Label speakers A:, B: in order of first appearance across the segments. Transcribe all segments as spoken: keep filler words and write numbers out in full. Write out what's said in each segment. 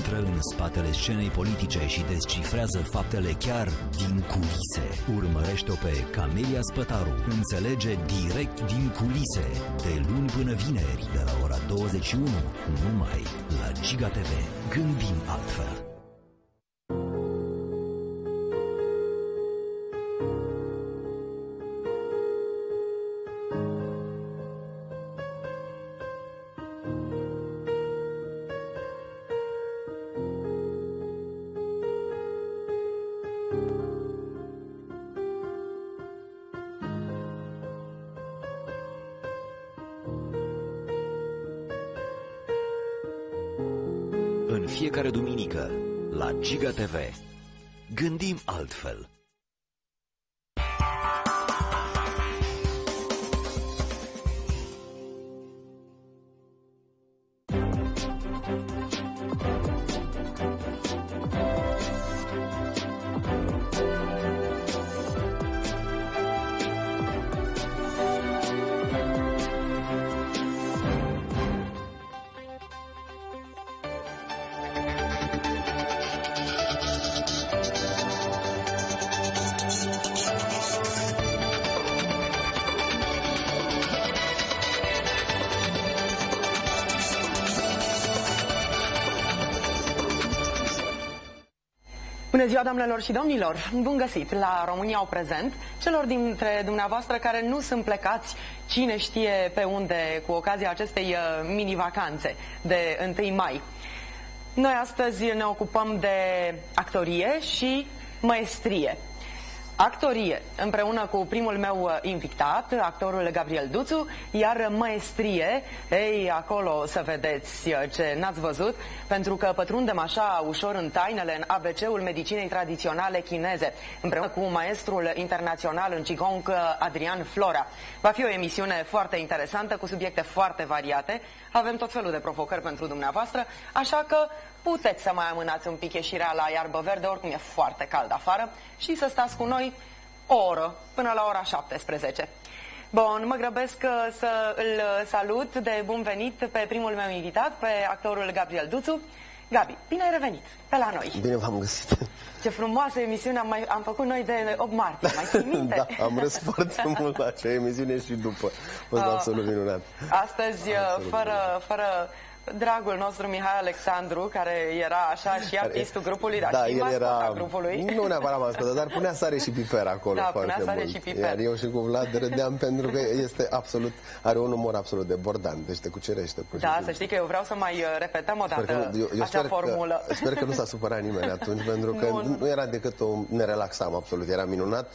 A: intră în spatele scenei politice și descifrează faptele chiar din culise. Urmărește-o pe Camelia Spătaru. Înțelege direct din culise. De luni până vineri, de la ora douăzeci și unu, numai la Giga T V. Gândim altfel. În fiecare duminică, la Giga T V, gândim altfel.
B: Bună ziua, doamnelor și domnilor! Bun găsit la România au prezent, celor dintre dumneavoastră care nu sunt plecați cine știe pe unde cu ocazia acestei mini-vacanțe de întâi mai. Noi astăzi ne ocupăm de actorie și maestrie. Actorie, împreună cu primul meu invitat, actorul Gabriel Duțu, iar maestrie, ei, acolo o să vedeți ce n-ați văzut, pentru că pătrundem așa ușor în tainele, în A B C-ul medicinei tradiționale chineze, împreună cu maestrul internațional în Qigong, Adrian Flora. Va fi o emisiune foarte interesantă, cu subiecte foarte variate, avem tot felul de provocări pentru dumneavoastră, așa că puteți să mai amânați un pic ieșirea la iarbă verde, oricum e foarte cald afară, și să stați cu noi o oră, până la ora șaptesprezece. Bun, mă grăbesc să îl salut de bun venit pe primul meu invitat, pe actorul Gabriel Duțu. Gabi, bine ai revenit pe la noi.
C: Bine v-am găsit.
B: Ce frumoasă emisiune am, mai, am făcut noi de opt martie, mai ții minte?
C: Da, am râs foarte mult la acea emisiune și după. A fost uh, absolut minunat.
B: Astăzi, absolut fără... fără dragul nostru Mihai Alexandru, care era așa și artistul grupului, dar
C: da,
B: și
C: el era
B: grupului.
C: Nu neapărat mascotă, dar punea sare și piper acolo.
B: Da,
C: foarte
B: punea sare
C: mult.
B: și piper.
C: Iar eu și cu Vlad râdeam pentru că este absolut, are un umor absolut de bordant, deci te cucerește.
B: Da, să știi că eu vreau să mai repetăm o dată
C: eu, eu
B: acea formulă.
C: Că, sper că nu s-a supărat nimeni atunci, pentru că nu, nu. nu era decât o... ne relaxam absolut, era minunat,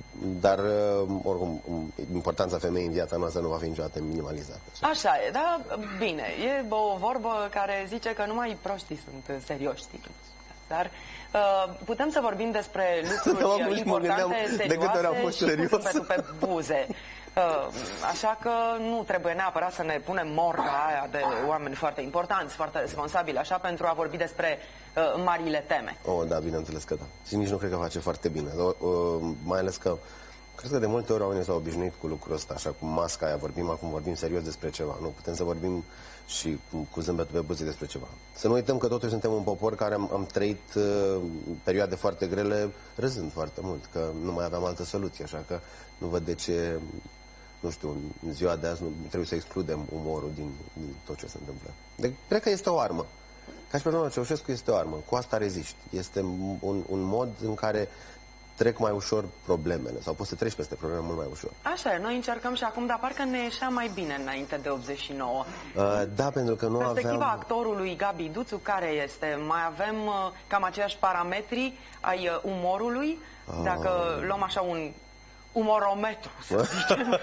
C: dar oricum importanța femeii în viața noastră nu va fi niciodată minimalizată.
B: Așa e, da, bine, e o vorbă care zice că numai proștii sunt serioși. Dar uh, putem să vorbim despre lucruri importante, serioase și cu zâmbetul pe buze. Uh, așa că nu trebuie neapărat să ne punem morca aia de oameni foarte importanți, foarte responsabili, așa, pentru a vorbi despre uh, marile teme.
C: Oh, da, bineînțeles că da. Și nici nu cred că face foarte bine. Uh, mai ales că cred că de multe ori oamenii s-au obișnuit cu lucrul ăsta, așa cu masca aia, vorbim acum, vorbim serios despre ceva. Nu, putem să vorbim și cu, cu zâmbetul pe buze despre ceva. Să nu uităm că totuși suntem un popor care am, am trăit uh, perioade foarte grele râzând foarte mult, că nu mai aveam altă soluție, așa că nu văd de ce, nu știu, în ziua de azi nu trebuie să excludem umorul din, din tot ce se întâmplă. Deci, cred că este o armă. Ca și pe doamna Ceaușescu este o armă. Cu asta reziști. Este un, un mod în care trec mai ușor problemele, sau poți să treci peste probleme mult mai ușor.
B: Așa e, noi încercăm și acum, dar parcă ne ieșea mai bine înainte de optzeci și nouă.
C: Uh, da, pentru că nu aveam...
B: Perspectiva actorului Gabi Duțu care este? Mai avem uh, cam aceiași parametri ai uh, umorului? Uh... Dacă luăm așa un umorometru, să zicem.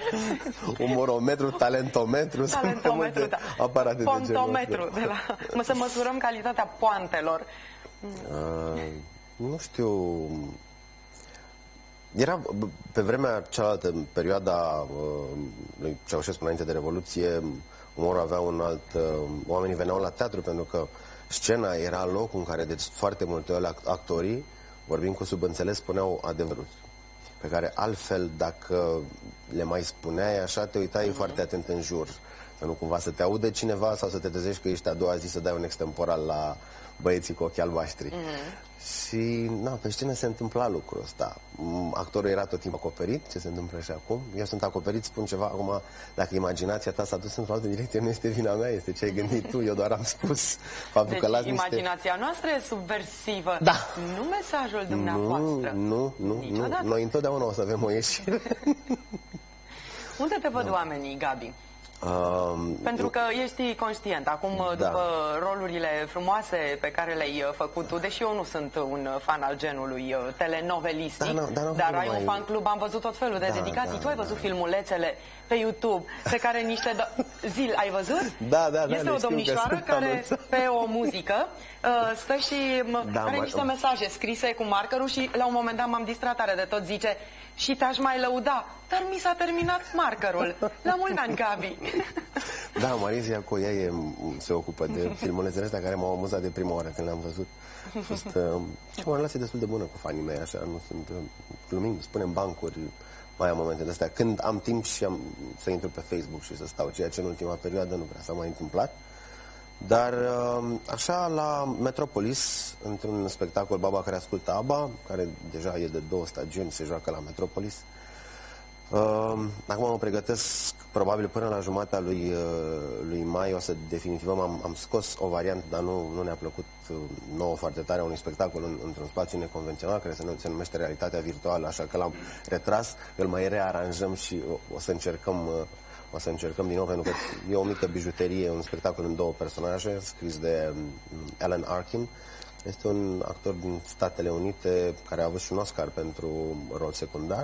C: Umorometru, talentometru,
B: talentometru, da.
C: Aparate
B: pontometru, de la... Mă, să măsurăm calitatea poantelor.
C: Uh, nu știu... Era pe vremea cealaltă, în perioada uh, lui Ceaușescu înainte de Revoluție, umorul avea un alt... Uh, oamenii veneau la teatru pentru că scena era locul în care de foarte multe ori actorii, vorbind cu subînțeles, spuneau adevărul, pe care altfel, dacă le mai spuneai așa, te uitai uh-huh. foarte atent în jur. Să nu cumva să te aude cineva sau să te trezești că ești a doua zi să dai un extemporal la băieții cu ochii albaștri. Mm-hmm. Și, na, pe scenă se întâmpla lucrul ăsta. Actorul era tot timpul acoperit, ce se întâmplă și acum. Eu sunt acoperit, spun ceva, acum, dacă imaginația ta s-a dus într-o altă direcție, nu este vina mea, este ce ai gândit tu, eu doar am spus faptul
B: deci,
C: că las
B: imaginația
C: niște...
B: noastră e subversivă,
C: da.
B: Nu mesajul dumneavoastră.
C: Nu, nu, nu, nu. Noi întotdeauna o să avem o ieșire.
B: Unde te văd da. oamenii, Gabi? Um, Pentru că ești conștient, acum da. după rolurile frumoase pe care le-ai făcut tu, deși eu nu sunt un fan al genului telenovelistic, da, no, da, no, dar ai mai... un fan club, am văzut tot felul de da, dedicații, da, tu ai văzut da. filmulețele pe YouTube pe care niște... Zil, ai văzut?
C: Da, da, da.
B: Este o domnișoară care pe o muzică stă și da, are niște mesaje scrise cu markerul și la un moment dat m-am distrat tare de tot, zice: și te-aș mai lăuda, dar mi s-a terminat markerul. La mulți ani, Gabi!
C: Da, Marizia cu ea e, se ocupă de filmulețele astea care m-au amuzat de prima oară când le-am văzut. A fost uh, o relație destul de bună cu fanii mei, așa, nu sunt, uh, glumim, spunem bancuri, mai am momente de astea. Când am timp și am să intru pe Facebook și să stau, ceea ce în ultima perioadă nu prea s-a mai întâmplat. Dar așa la Metropolis, într-un spectacol Baba care ascultă ABBA, care deja e de două stagiuni, se joacă la Metropolis. Acum mă pregătesc, probabil până la jumatea lui, lui mai o să definitivăm. Am, am scos o variantă, dar nu, nu ne-a plăcut nouă foarte tare, unui spectacol în, într-un spațiu neconvențional care se, se numește Realitatea Virtuală, așa că l-am retras, îl mai rearanjăm și o, o să încercăm... O să încercăm din nou, pentru că e o mică bijuterie, un spectacol în două personaje, scris de Alan Arkin. Este un actor din Statele Unite care a avut și un Oscar pentru rol secundar.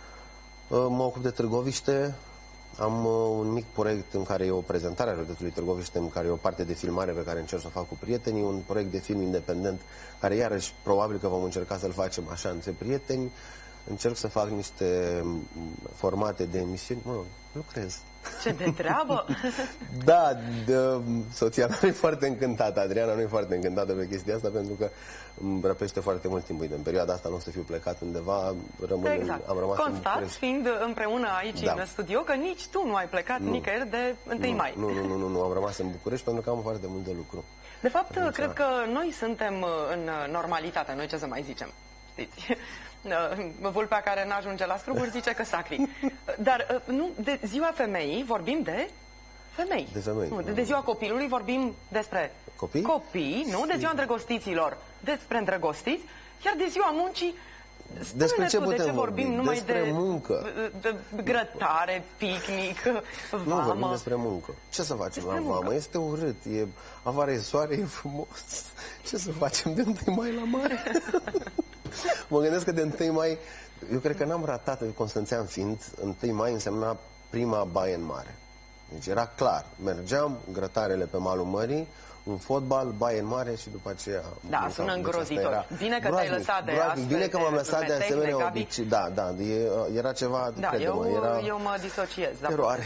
C: Mă ocup de Târgoviște. Am un mic proiect în care e o prezentare a județului Târgoviște, în care e o parte de filmare pe care încerc să o fac cu prietenii, un proiect de film independent, care iarăși probabil că vom încerca să-l facem așa între prieteni. Încerc să fac niște formate de emisiuni. Mă, lucrez.
B: Ce de treabă!
C: Da, de, soția mea nu e foarte încântată, Adriana nu e foarte încântată pe chestia asta, pentru că îmi răpește foarte mult timp. Uite, în perioada asta nu o să fiu plecat undeva, rămân
B: exact.
C: în, am rămas
B: Constat, în fiind împreună aici da. în studio, că nici tu nu ai plecat nu. nicăieri de întâi mai.
C: Nu, nu, nu, nu, nu, am rămas în București pentru că am foarte mult de lucru.
B: De fapt, Atunci, cred că noi suntem în normalitate, noi ce să mai zicem, știți? Vulpea care n-ajunge la struguri zice că sacri. Dar nu, de ziua femeii vorbim de femei.
C: De femei.
B: Nu, de, de ziua copilului vorbim despre
C: copii,
B: copii nu? De ziua îndrăgostiților despre îndrăgostiți, iar de ziua muncii
C: despre ce putem
B: de ce
C: vorbi?
B: vorbim numai
C: despre
B: de
C: muncă.
B: De, de grătare, picnic, vamă.
C: Nu vorbim despre muncă. Ce să facem despre la vamă? Este urât, e afară, e soare, e frumos. Ce să facem de întâi mai la mare? Mă gândesc că de întâi mai, eu cred că n-am ratat, Constanțean fiind, întâi mai însemna prima baie în mare. Deci era clar, mergeam, grătarele pe malul mării, un fotbal, baie în mare și după aceea...
B: Da, sună îngrozitor. Bine că te-ai lăsat de astfel.
C: Bine că m-am lăsat de asemenea obicei. Da, da, e, era ceva,
B: da,
C: crede-mă,
B: eu,
C: era...
B: eu mă disociez. Da,
C: eroare.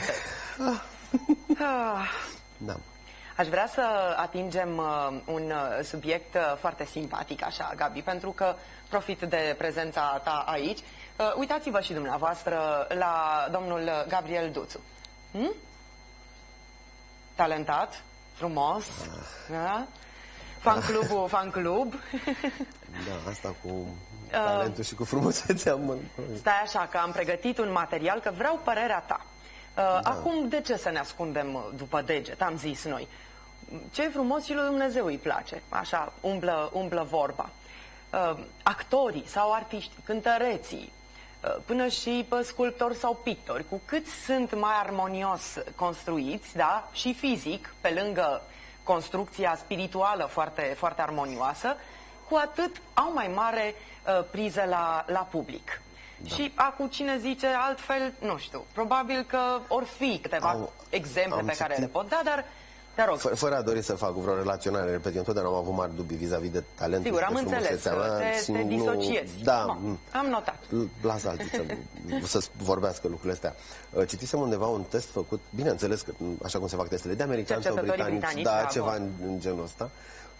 B: Ah.
C: Da.
B: Aș vrea să atingem uh, un uh, subiect uh, foarte simpatic, așa, Gabi, pentru că profit de prezența ta aici. Uh, uitați-vă și dumneavoastră la domnul Gabriel Duțu. Hm? Talentat, frumos, da? Fan clubul, fan club.
C: Da, asta cu talentul uh, și cu frumusețea. Mă...
B: Stai așa, că am pregătit un material, că vreau părerea ta. Uh, da. Acum, de ce să ne ascundem după deget, am zis noi. Ce frumos și lui Dumnezeu îi place, așa umblă, umblă vorba. Uh, actorii sau artiștii, cântăreții, uh, până și pe sculptori sau pictori, cu cât sunt mai armonios construiți, da, și fizic, pe lângă construcția spirituală foarte, foarte armonioasă, cu atât au mai mare uh, priză la, la public. Da. Și acum cine zice altfel, nu știu, probabil că or fi câteva au, exemple pe care le pot da, dar te rog.
C: Fără, fără a dori să fac vreo relaționare, repet, eu întotdeauna am avut mari dubii vis-a-vis de talentul.
B: Sigur, am înțeles, te, te disociezi.
C: Da,
B: no, am notat.
C: Lasă alții să, să vorbească lucrurile astea. Citisem undeva un test făcut, bineînțeles că așa cum se fac testele de americani sau britanici, da, ceva în, în genul ăsta.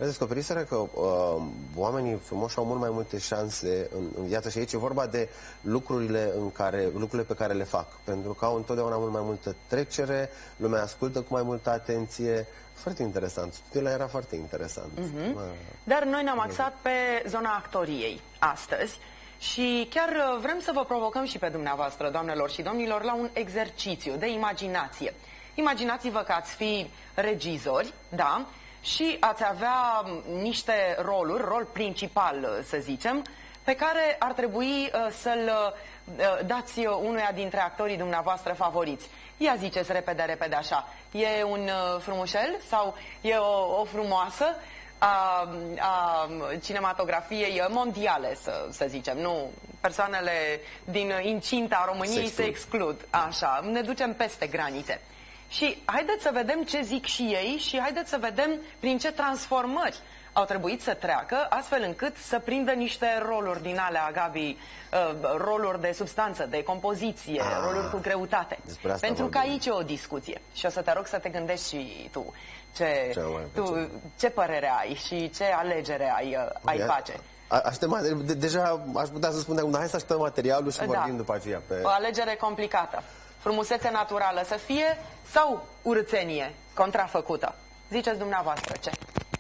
C: Descoperiseră că uh, oamenii frumoși au mult mai multe șanse în, în viață și aici e vorba de lucrurile, în care, lucrurile pe care le fac. Pentru că au întotdeauna mult mai multă trecere, lumea ascultă cu mai multă atenție. Foarte interesant. Studiul era foarte interesant.
B: Mm-hmm. Dar noi ne-am axat pe zona actoriei astăzi și chiar vrem să vă provocăm și pe dumneavoastră, doamnelor și domnilor, la un exercițiu de imaginație. Imaginați-vă că ați fi regizori, da? Și ați avea niște roluri, rol principal, să zicem, pe care ar trebui uh, să-l uh, dați unuia dintre actorii dumneavoastră favoriți. Ia ziceți repede, repede așa. E un uh, frumușel sau e o, o frumoasă a, a cinematografiei mondiale, să, să zicem. Nu, persoanele din incinta României se exclud. Așa, ne ducem peste granițe. Și haideți să vedem ce zic și ei și haideți să vedem prin ce transformări au trebuit să treacă, astfel încât să prindă niște roluri din alea, Gabi, uh, roluri de substanță, de compoziție, ah, roluri cu greutate. Pentru că aici e o discuție. Și o să te rog să te gândești și tu ce, ce, tu, ce părere ai și ce alegere ai, uh, ai face.
C: Aștept, de, deja aș putea să spun de acum, hai să așteptăm materialul și da. vorbim după aceea. Pe...
B: O alegere complicată. Frumusețe naturală să fie sau urâțenie contrafăcută? Ziceți dumneavoastră ce?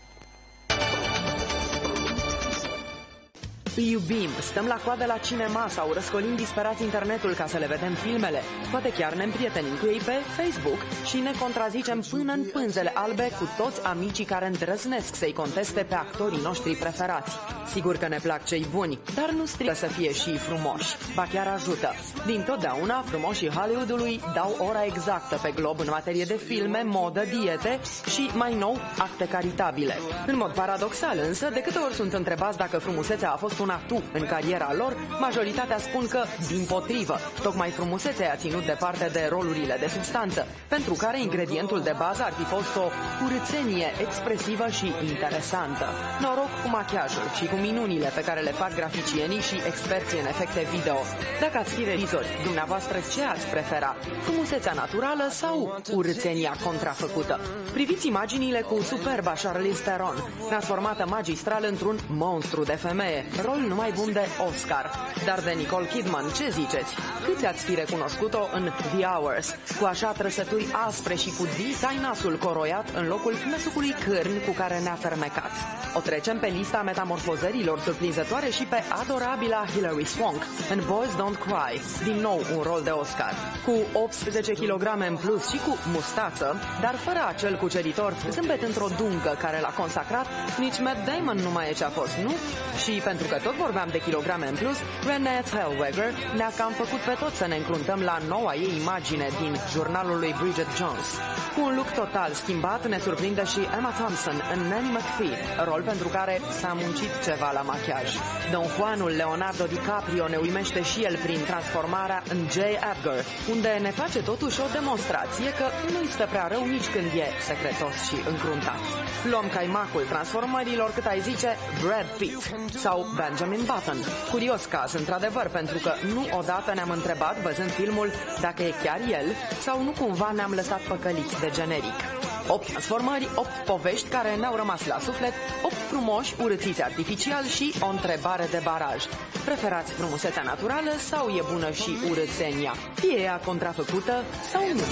B: Îi iubim, stăm la coadă la cinema sau răscolim disperați internetul ca să le vedem filmele. Poate chiar ne împrietenim cu ei pe Facebook și ne contrazicem până în pânzele albe cu toți amicii care îndrăznesc să-i conteste pe actorii noștri preferați. Sigur că ne plac cei buni, dar nu strică să fie și frumoși. Ba chiar ajută. Dintotdeauna, frumoșii Hollywoodului dau ora exactă pe glob în materie de filme, modă, diete și, mai nou, acte caritabile. În mod paradoxal însă, de câte ori sunt întrebați dacă frumusețea a fost un atu în cariera lor, majoritatea spun că, dimpotrivă, tocmai frumusețea a ținut departe de rolurile de substanță, pentru care ingredientul de bază ar fi fost o urâțenie expresivă și interesantă. Noroc cu machiajul și cu minunile pe care le fac graficienii și experții în efecte video. Dacă ați fi regizori, dumneavoastră ce ați prefera? Frumusețea naturală sau urâțenia contrafăcută? Priviți imaginile cu superba Charlize Theron, transformată magistral într-un monstru de femeie, rol numai bun de Oscar. Dar de Nicole Kidman, ce ziceți? Câți ați fi recunoscut-o în The Hours, cu așa trăsături aspre și cu dita nasul coroiat în locul mesucului cârn cu care ne-a fermecat? O trecem pe lista metamorfozărilor surprinzătoare și pe adorabila Hilary Swank în Boys Don't Cry, din nou un rol de Oscar. Cu optsprezece kilograme în plus și cu mustață, dar fără acel cuceritor zâmbet într-o duncă care l-a consacrat, nici Matt Damon nu mai e ce a fost, nu? Și pentru că tot vorbeam de kilograme în plus, Renée Zellweger ne-a cam făcut pe toți să ne încruntăm la noua ei imagine din jurnalul lui Bridget Jones. Cu un look total schimbat ne surprinde și Emma Thompson în Nanny McPhee, rol pentru care s-a muncit ceva la machiaj. Don Juanul Leonardo DiCaprio ne uimește și el prin transformarea în J. Edgar, unde ne face totuși o demonstrație că nu-i stă prea rău nici când e secretos și încruntat. Luăm caimacul transformărilor, cât ai zice, Brad Pitt sau Benjamin Button. Curios caz, într-adevăr, pentru că nu odată ne-am întrebat, văzând filmul, dacă e chiar el sau nu cumva ne-am lăsat păcăliți de generic. Opt transformări, opt povești care ne-au rămas la suflet, opt frumoși urâțiți artificial și o întrebare de baraj. Preferați frumusețea naturală sau e bună și urâțenia? E ea contrafăcută sau nu?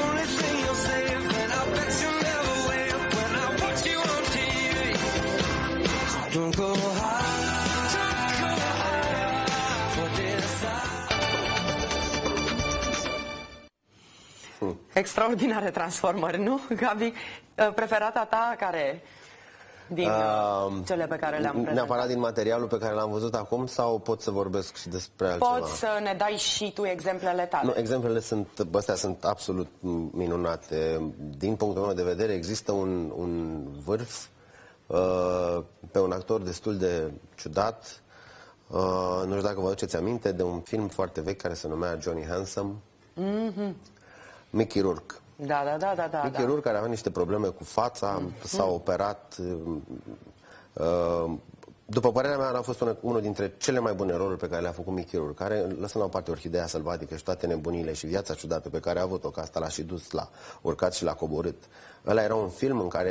B: Extraordinare transformări, nu, Gabi? Preferata ta care din uh, cele pe care le-am prezentat?
C: Neapărat din materialul pe care l-am văzut acum sau pot să vorbesc și despre altceva?
B: Poți să ne dai și tu exemplele tale.
C: Nu, exemplele sunt, astea sunt absolut minunate. Din punctul meu de vedere există un, un vârf uh, pe un actor destul de ciudat. Uh, nu știu dacă vă aduceți aminte de un film foarte vechi care se numea Johnny Handsome. Mm-hmm. Mickey Rourke.
B: Da, da, da, da, da.
C: Mickey Rourke, care avea niște probleme cu fața, mm-hmm. s-a operat. Uh, după părerea mea, a fost unul dintre cele mai bune roluri pe care le-a făcut Mickey Rourke, care, lăsând la o parte Orhideea Sălbatică și toate nebunile și viața ciudată pe care a avut-o, că asta l-a și dus, l-a urcat și l-a coborât. Ăla era un film în care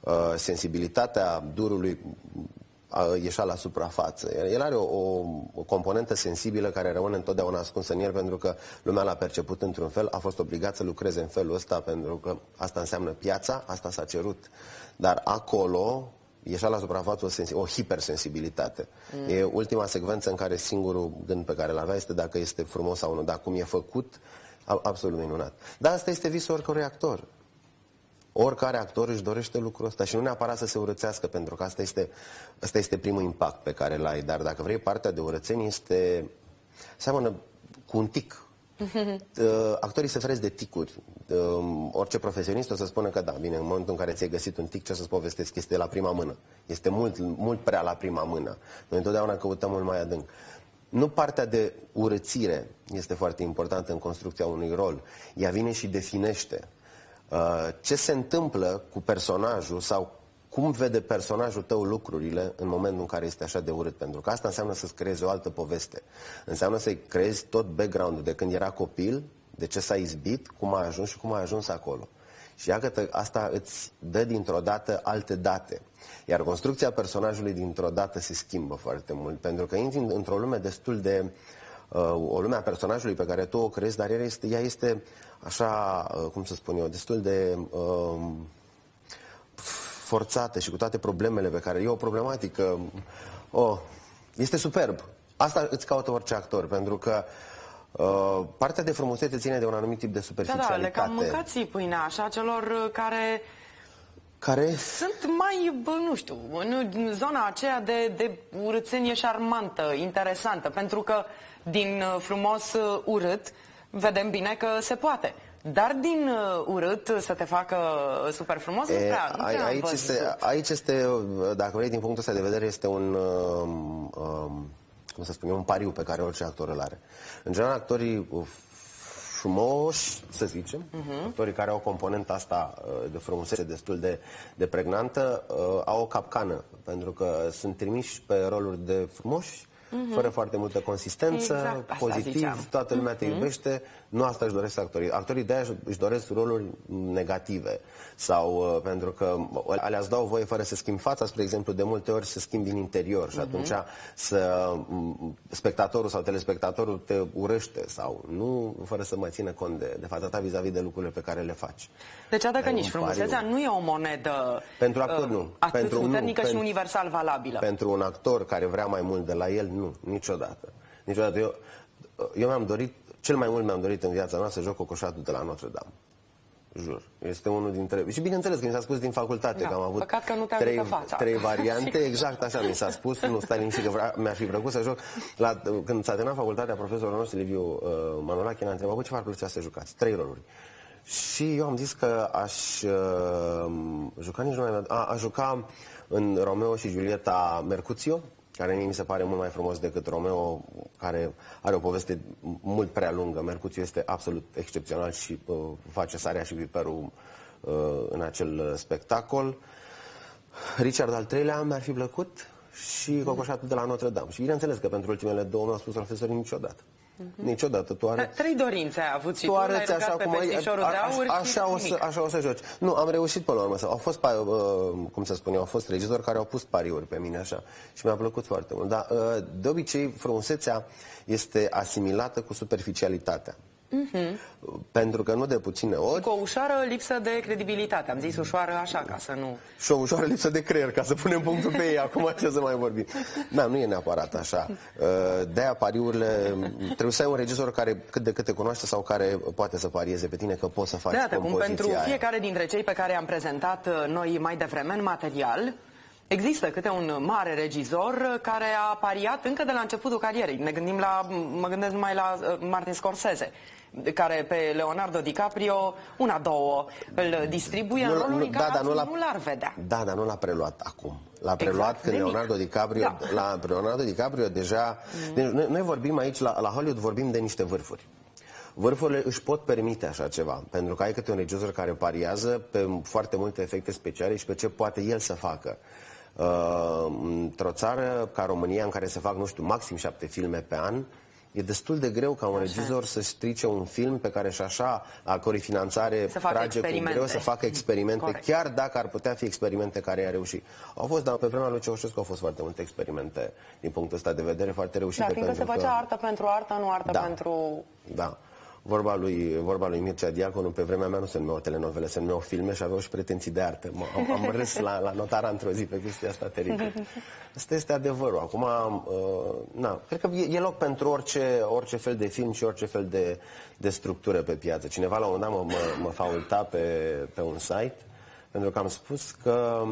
C: uh, sensibilitatea durului ieșea la suprafață. El are o, o, o componentă sensibilă care rămâne întotdeauna ascunsă în el, pentru că lumea l-a perceput într-un fel, a fost obligat să lucreze în felul ăsta, pentru că asta înseamnă piața, asta s-a cerut. Dar acolo ieșea la suprafață o, o hipersensibilitate. Mm. E ultima secvență în care singurul gând pe care îl avea este dacă este frumos sau nu, dar cum e făcut, absolut minunat. Dar asta este visul oricărui actor. Oricare actor își dorește lucrul ăsta și nu neapărat să se urățească, pentru că asta este, asta este primul impact pe care îl ai. Dar dacă vrei, partea de urățenie este... seamănă cu un tic. Uh, actorii se feresc de ticuri. Uh, orice profesionist o să spună că da, bine, în momentul în care ți-ai găsit un tic, ce să-ți povestesc? Este la prima mână. Este mult, mult prea la prima mână. Noi întotdeauna căutăm mult mai adânc. Nu partea de urățire este foarte importantă în construcția unui rol. Ea vine și definește ce se întâmplă cu personajul sau cum vede personajul tău lucrurile în momentul în care este așa de urât. Pentru că asta înseamnă să-ți creezi o altă poveste. Înseamnă să-i creezi tot background-ul de când era copil, de ce s-a izbit, cum a ajuns și cum a ajuns acolo. Și iată, asta îți dă dintr-o dată alte date. Iar construcția personajului dintr-o dată se schimbă foarte mult, pentru că intri într-o lume destul de... Uh, o lume a personajului pe care tu o creezi, dar ea este, ea este așa, uh, cum să spun eu, destul de uh, forțată și cu toate problemele pe care... E o problematică... Oh, este superb. Asta îți caută orice actor, pentru că uh, partea de frumusețe ține de un anumit tip de superficialitate.
B: Da, da, le cam mâncați pâinea așa celor care...
C: Care?
B: Sunt mai, bă, nu știu, în zona aceea de, de urâțenie șarmantă, interesantă, pentru că din frumos urât vedem bine că se poate. Dar din urât să te facă super frumos, e, nu prea, nu prea
C: aici, este, aici este, dacă vrei, din punctul ăsta de vedere, este un, um, um, cum să spun eu, un pariu pe care orice actor îl are. În general, actorii frumoși, să zicem, uh-huh. actorii care au componenta asta de frumusețe destul de, de pregnantă, au o capcană, pentru că sunt trimiși pe roluri de frumoși, uh-huh. fără foarte multă consistență, exact, pozitiv, ziceam. Toată lumea te uh-huh. iubește, nu asta își doresc actorii. Actorii de aia își doresc roluri negative sau uh, pentru că alea îți dau voie fără să schimbi fața, spre exemplu, de multe ori să schimbi din interior și uh-huh. atunci să um, spectatorul sau telespectatorul te urăște sau nu, fără să mai țină cont de, de fața ta vis-a-vis de lucrurile pe care le faci.
B: Deci atât că nici frumusețea nu e o monedă
C: pentru actor, nu.
B: Uh, atât
C: pentru,
B: puternică
C: nu,
B: și
C: pentru,
B: universal valabilă.
C: Pentru un actor care vrea mai mult de la el, nu, niciodată. Niciodată. Eu, eu mi-am dorit, cel mai mult mi-am dorit în viața mea să joc Cocoșatul de la Notre Dame. Jur. Este unul dintre... Și bineînțeles că mi s-a spus din facultate, da, că am avut
B: păcat că nu te
C: trei,
B: fața.
C: trei variante, exact așa mi s-a spus, nu stai liniștit că mi-ar fi plăcut să joc. La, când s-a terminat facultatea, profesorul nostru, Liviu uh, Manolache, ne-a întrebat, bă, ce v-ar plăcea să jucați? Trei roluri. Și eu am zis că aș uh, juca nici nu mai... A, aș juca în Romeo și Giulietta Mercutio, care mie mi se pare mult mai frumos decât Romeo, care are o poveste mult prea lungă. Mercutio este absolut excepțional și uh, face sarea și piperul uh, în acel spectacol. Richard al treilea mi-ar fi plăcut și Cocoșatul de la Notre Dame. Și bineînțeles că pentru ultimele două mi-au spus profesorii niciodată. Uh-huh. Niciodată. Tu arăți...
B: Trei dorințe ai avut și
C: tu,
B: tu
C: arăți
B: așa cum ai, a,
C: a, așa, o să, așa o să joci. Nu, am reușit până la urmă. Au fost, uh, cum să spun eu, au fost regizori care au pus pariuri pe mine așa și mi-a plăcut foarte mult. Dar uh, de obicei frumusețea este asimilată cu superficialitatea. Uh-huh. Pentru că nu de puține ori...
B: Cu o ușoară lipsă de credibilitate. Am zis ușoară așa, ca să nu...
C: Și o ușoară lipsă de creier, ca să punem punctul pe ei. Acum ce să mai vorbim? Da, nu e neapărat așa. De-aia pariurile... Trebuie să ai un regizor care cât de cât te cunoaște sau care poate să parieze pe tine că poți să faci
B: compoziția
C: cum
B: pentru
C: aia.
B: Fiecare dintre cei pe care am prezentat noi mai devreme în material, există câte un mare regizor care a pariat încă de la începutul carierei. Ne gândim la, mă gândesc numai la Martin Scorsese, care pe Leonardo DiCaprio, una, două, îl distribuie nu, în roluri în care da, nu l-ar vedea.
C: Da, dar nu l-a preluat acum. L-a preluat exact, când Leonardo DiCaprio, da. la Leonardo DiCaprio deja... Mm. Deci, noi, noi vorbim aici, la, la Hollywood vorbim de niște vârfuri. Vârfurile își pot permite așa ceva, pentru că ai câte un regizor care pariază pe foarte multe efecte speciale și pe ce poate el să facă. Uh, într-o țară ca România, în care se fac, nu știu, maxim șapte filme pe an, E destul de greu ca un regizor să strice un film pe care și așa, a cărui finanțare trage cu greu, să facă experimente,
B: Corect.
C: chiar dacă ar putea fi experimente care i-a reușit. Au fost, dar pe vremea lui Ceaușescu au fost foarte multe experimente din punctul ăsta de vedere, foarte reușite.
B: Da, fiindcă se facea
C: că...
B: artă pentru artă, nu artă
C: da.
B: pentru...
C: Da. Vorba lui, vorba lui Mircea Diaconu, pe vremea mea nu se numeau telenovele, se numeau filme și aveau și pretenții de artă. Am, am râs la, la notara într-o zi pe chestia asta teribil. Asta este adevărul. Acum, uh, na, cred că e, e loc pentru orice, orice fel de film și orice fel de, de structură pe piață. Cineva la un moment dat mă, mă, mă faulta pe, pe un site pentru că am spus că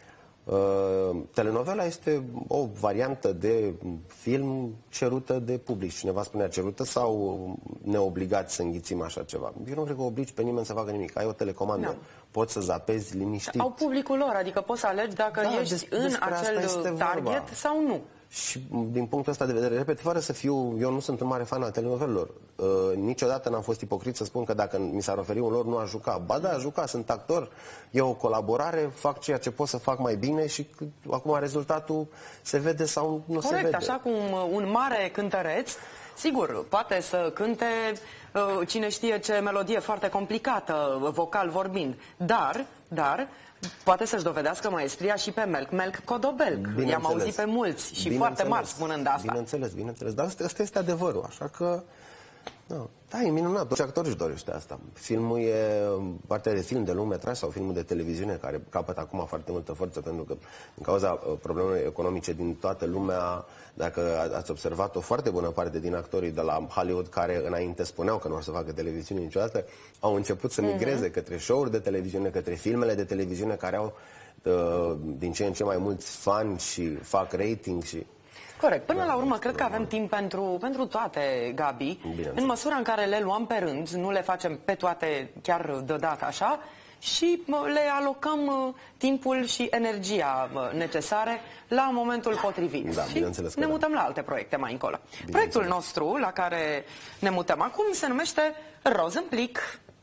C: Uh, telenovela este o variantă de film cerută de public. Cineva spunea cerută sau neobligați să înghițim așa ceva. Eu nu cred că obligi pe nimeni să facă nimic. Ai o telecomandă, da. Poți să zapezi liniștit.
B: Au publicul lor, adică poți să alegi dacă da, ești des, în acel target vorba. Sau nu.
C: Și din punctul ăsta de vedere, repet, fără să fiu, eu nu sunt un mare fan al telenovelelor. Uh, niciodată n-am fost ipocrit să spun că dacă mi s-ar oferi un lor, nu aș juca. Ba da, aș juca, sunt actor, e o colaborare, fac ceea ce pot să fac mai bine și acum rezultatul se vede sau nu
B: Corect,
C: se vede.
B: Așa cum un mare cântăreț, sigur, poate să cânte uh, cine știe ce melodie foarte complicată, vocal vorbind, dar, dar... poate să-și dovedească maestria și pe Melc, Melc Codobelc. I-am auzit pe mulți și foarte mari spunând asta.
C: Bineînțeles, bineînțeles. Dar asta, asta este adevărul. Așa că, no, da, e minunat. Toți actorii își dorește asta. Filmul e partea de film de lung metraj sau filmul de televiziune care capătă acum foarte multă forță pentru că din cauza problemelor economice din toată lumea, dacă ați observat o foarte bună parte din actorii de la Hollywood care înainte spuneau că nu o să facă televiziune niciodată, au început să migreze mm-hmm. către show-uri de televiziune, către filmele de televiziune care au uh, din ce în ce mai mulți fani și fac rating și...
B: Corect. Până la urmă, cred că avem timp pentru, pentru toate, Gabi, în măsura în care le luăm pe rând, nu le facem pe toate chiar deodată așa, și le alocăm timpul și energia necesare la momentul potrivit.
C: Da,
B: și ne mutăm
C: da.
B: la alte proiecte mai încolo. Proiectul nostru la care ne mutăm acum se numește Roz în plic.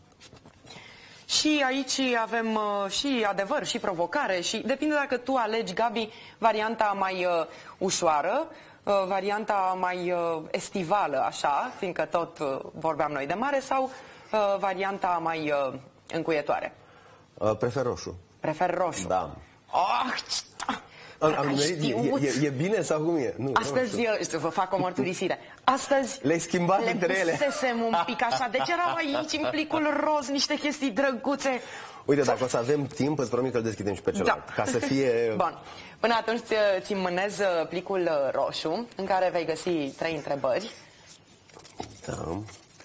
B: Și aici avem uh, și adevăr, și provocare, și depinde dacă tu alegi, Gabi, varianta mai uh, ușoară, uh, varianta mai uh, estivală, așa, fiindcă tot uh, vorbeam noi de mare, sau uh, varianta mai uh, încuietoare.
C: Uh, prefer roșu.
B: Prefer roșu.
C: Da.
B: Oh,
C: am, am e, e, e bine sau cum e? Nu,
B: Astăzi, eu, vă fac o mărturisire. Astăzi
C: le-ai schimbat
B: le
C: între ele.
B: pusesem un pic așa. Deci erau aici, în plicul roz, niște chestii drăguțe.
C: Uite, dacă o să avem timp, îți promit că îl deschidem și pe celălalt. Da. Ca să fie...
B: Bun. Până atunci ți mânez plicul roșu, în care vei găsi trei întrebări.
C: Da.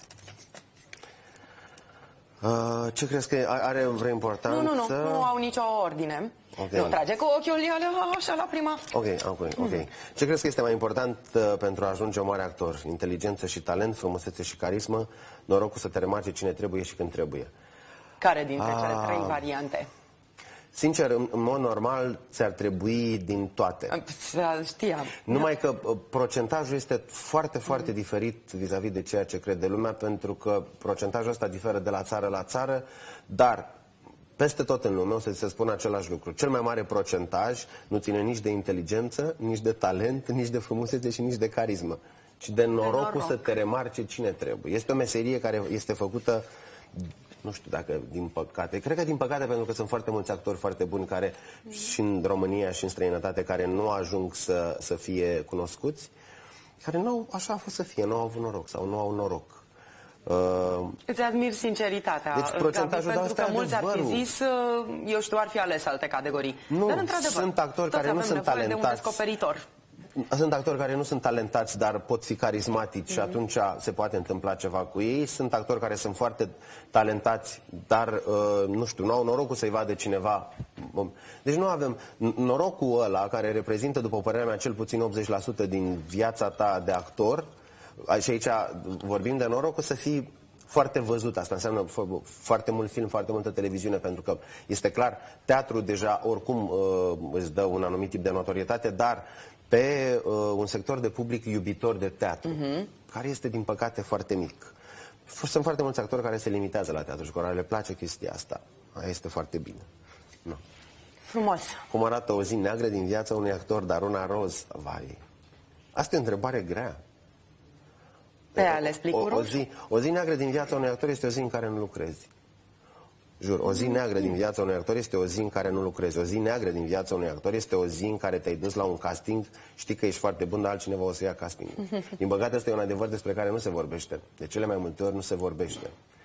C: Uh, ce crezi că are vreo importanță?
B: Nu, nu, nu, nu au nicio ordine. Okay. Nu trage cu ochiul așa la prima.
C: Ok, ok, ok. Mm. Ce crezi că este mai important uh, pentru a ajunge un mare actor? Inteligență și talent, frumusețe și carismă, norocul să te remarce cine trebuie și când trebuie?
B: Care dintre
C: ah.
B: cele trei variante?
C: Sincer, în, în mod normal, ți-ar trebui din toate.
B: Știam.
C: Numai că uh, procentajul este foarte, foarte mm. diferit vis-a-vis de ceea ce crede lumea, pentru că procentajul ăsta diferă de la țară la țară, dar peste tot în lume o să se spună același lucru. Cel mai mare procentaj nu ține nici de inteligență, nici de talent, nici de frumusețe și nici de carismă, ci de norocul de noroc. Să te remarce cine trebuie. Este o meserie care este făcută, nu știu dacă din păcate, cred că din păcate pentru că sunt foarte mulți actori foarte buni care mm. și în România și în străinătate care nu ajung să, să fie cunoscuți, care nu așa a fost să fie, nu au avut noroc sau nu au noroc.
B: Uh, Îți admir sinceritatea,
C: deci procentajul,
B: Gabi, pentru că mulți ar fi zis, eu știu, ar fi ales alte categorii.
C: Nu,
B: dar într-adevăr,
C: sunt actori care nu sunt talentați.
B: De un descoperitor.
C: Sunt actori care nu sunt talentați, dar pot fi carismatici mm-hmm. și atunci se poate întâmpla ceva cu ei. Sunt actori care sunt foarte talentați, dar, uh, nu știu, nu au norocul să-i vadă cineva. Deci nu avem norocul ăla care reprezintă, după părerea mea, cel puțin optzeci la sută din viața ta de actor. Și aici vorbim de norocul să fii foarte văzut. Asta înseamnă foarte mult film, foarte multă televiziune, pentru că este clar, teatru deja oricum uh, îți dă un anumit tip de notorietate, dar pe uh, un sector de public iubitor de teatru, uh-huh. care este din păcate foarte mic. Sunt foarte mulți actori care se limitează la teatru și care le place chestia asta. Aia este foarte bine. No.
B: Frumos.
C: Cum arată o zi neagră din viața unui actor, dar una roz? Vai. Asta e o întrebare grea.
B: Te-ai ales plicul
C: o, o, zi, o zi neagră din viața unui actor este o zi în care nu lucrezi. Jur, o zi neagră din viața unui actor este o zi în care nu lucrezi. O zi neagră din viața unui actor este o zi în care te-ai dus la un casting, știi că ești foarte bun, dar altcineva o să ia castingul. Din păcate, ăsta e un adevăr despre care nu se vorbește. De cele mai multe ori nu se vorbește.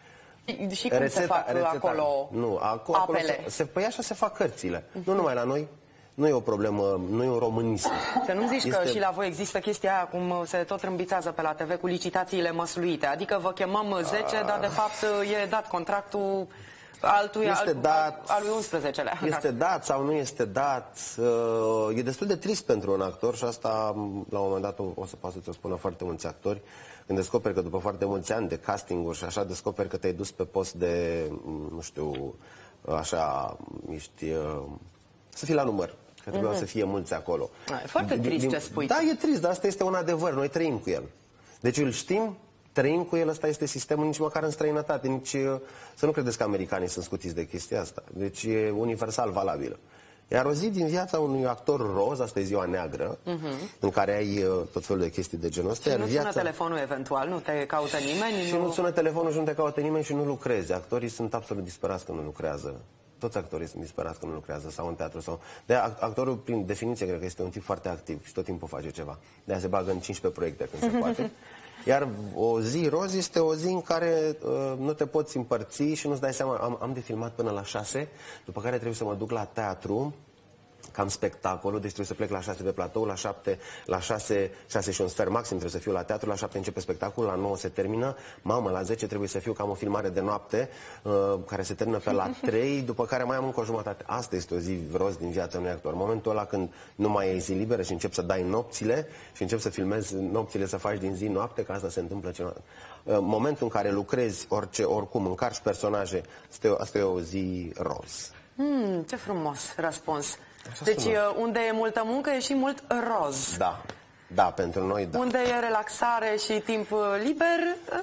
B: Și cum rețeta, se fac rețeta, acolo
C: nu, acolo, acolo
B: apele?
C: Se, se, păi așa se fac cărțile. Uh-huh. Nu numai la noi. Nu e o problemă, nu e un românism.
B: Să nu zici este... că și la voi există chestia aia, cum se tot râmbițează pe la T V cu licitațiile măsluite. Adică vă chemăm zece, dar de fapt e dat contractul altuia,
C: este
B: al,
C: dat,
B: al lui unsprezecelea.
C: Este dat sau nu este dat. E destul de trist pentru un actor și asta la un moment dat o, o să poată să-ți o spună foarte mulți actori. Când descoperi că după foarte mulți ani de casting-uri și așa, descoperi că te-ai dus pe post de, nu știu, așa, ești, să fii la număr. Că trebuia mm-hmm. să fie mulți acolo.
B: E foarte trist din, ce spui.
C: Da, e trist, dar asta este un adevăr. Noi trăim cu el. Deci îl știm, trăim cu el, ăsta este sistemul, nici măcar în străinătate. Nici, să nu credeți că americanii sunt scutiți de chestia asta. Deci e universal valabilă. Iar o zi din viața unui actor roz, asta e ziua neagră, uh-huh. în care ai tot felul de chestii de genul ăsta.
B: Și nu
C: viața...
B: sună telefonul eventual, nu te caută nimeni?
C: Și nu... nu sună telefonul și nu te caută nimeni și nu lucrezi. Actorii sunt absolut disperați când nu lucrează. Toți actorii sunt disperați când nu lucrează sau în teatru. Sau... De actorul, prin definiție, cred că este un tip foarte activ și tot timpul face ceva. De-aia se bagă în cincisprezece proiecte când se poate. Iar o zi roz este o zi în care uh, nu te poți împărți și nu-ți dai seama. Am, am de filmat până la șase, după care trebuie să mă duc la teatru, cam spectacolul, deci trebuie să plec la șase pe platou, la șapte, la șase, șase și un sfert maxim trebuie să fiu la teatru, la șapte începe spectacolul, la nouă se termină, mamă, la zece trebuie să fiu cam o filmare de noapte, uh, care se termină pe la trei, după care mai am încă o jumătate. Asta este o zi roz din viața unui actor. Momentul ăla când nu mai ai zi liberă și începi să dai nopțile și începi să filmezi nopțile, să faci din zi noapte, că asta se întâmplă ceva. Uh, momentul în care lucrezi orice, oricum, încarci personaje, asta e, asta e o zi roz.
B: Hmm, ce frumos răspuns. Deci unde e multă muncă e și mult roz.
C: Da, da, pentru noi da.
B: Unde e relaxare și timp liber?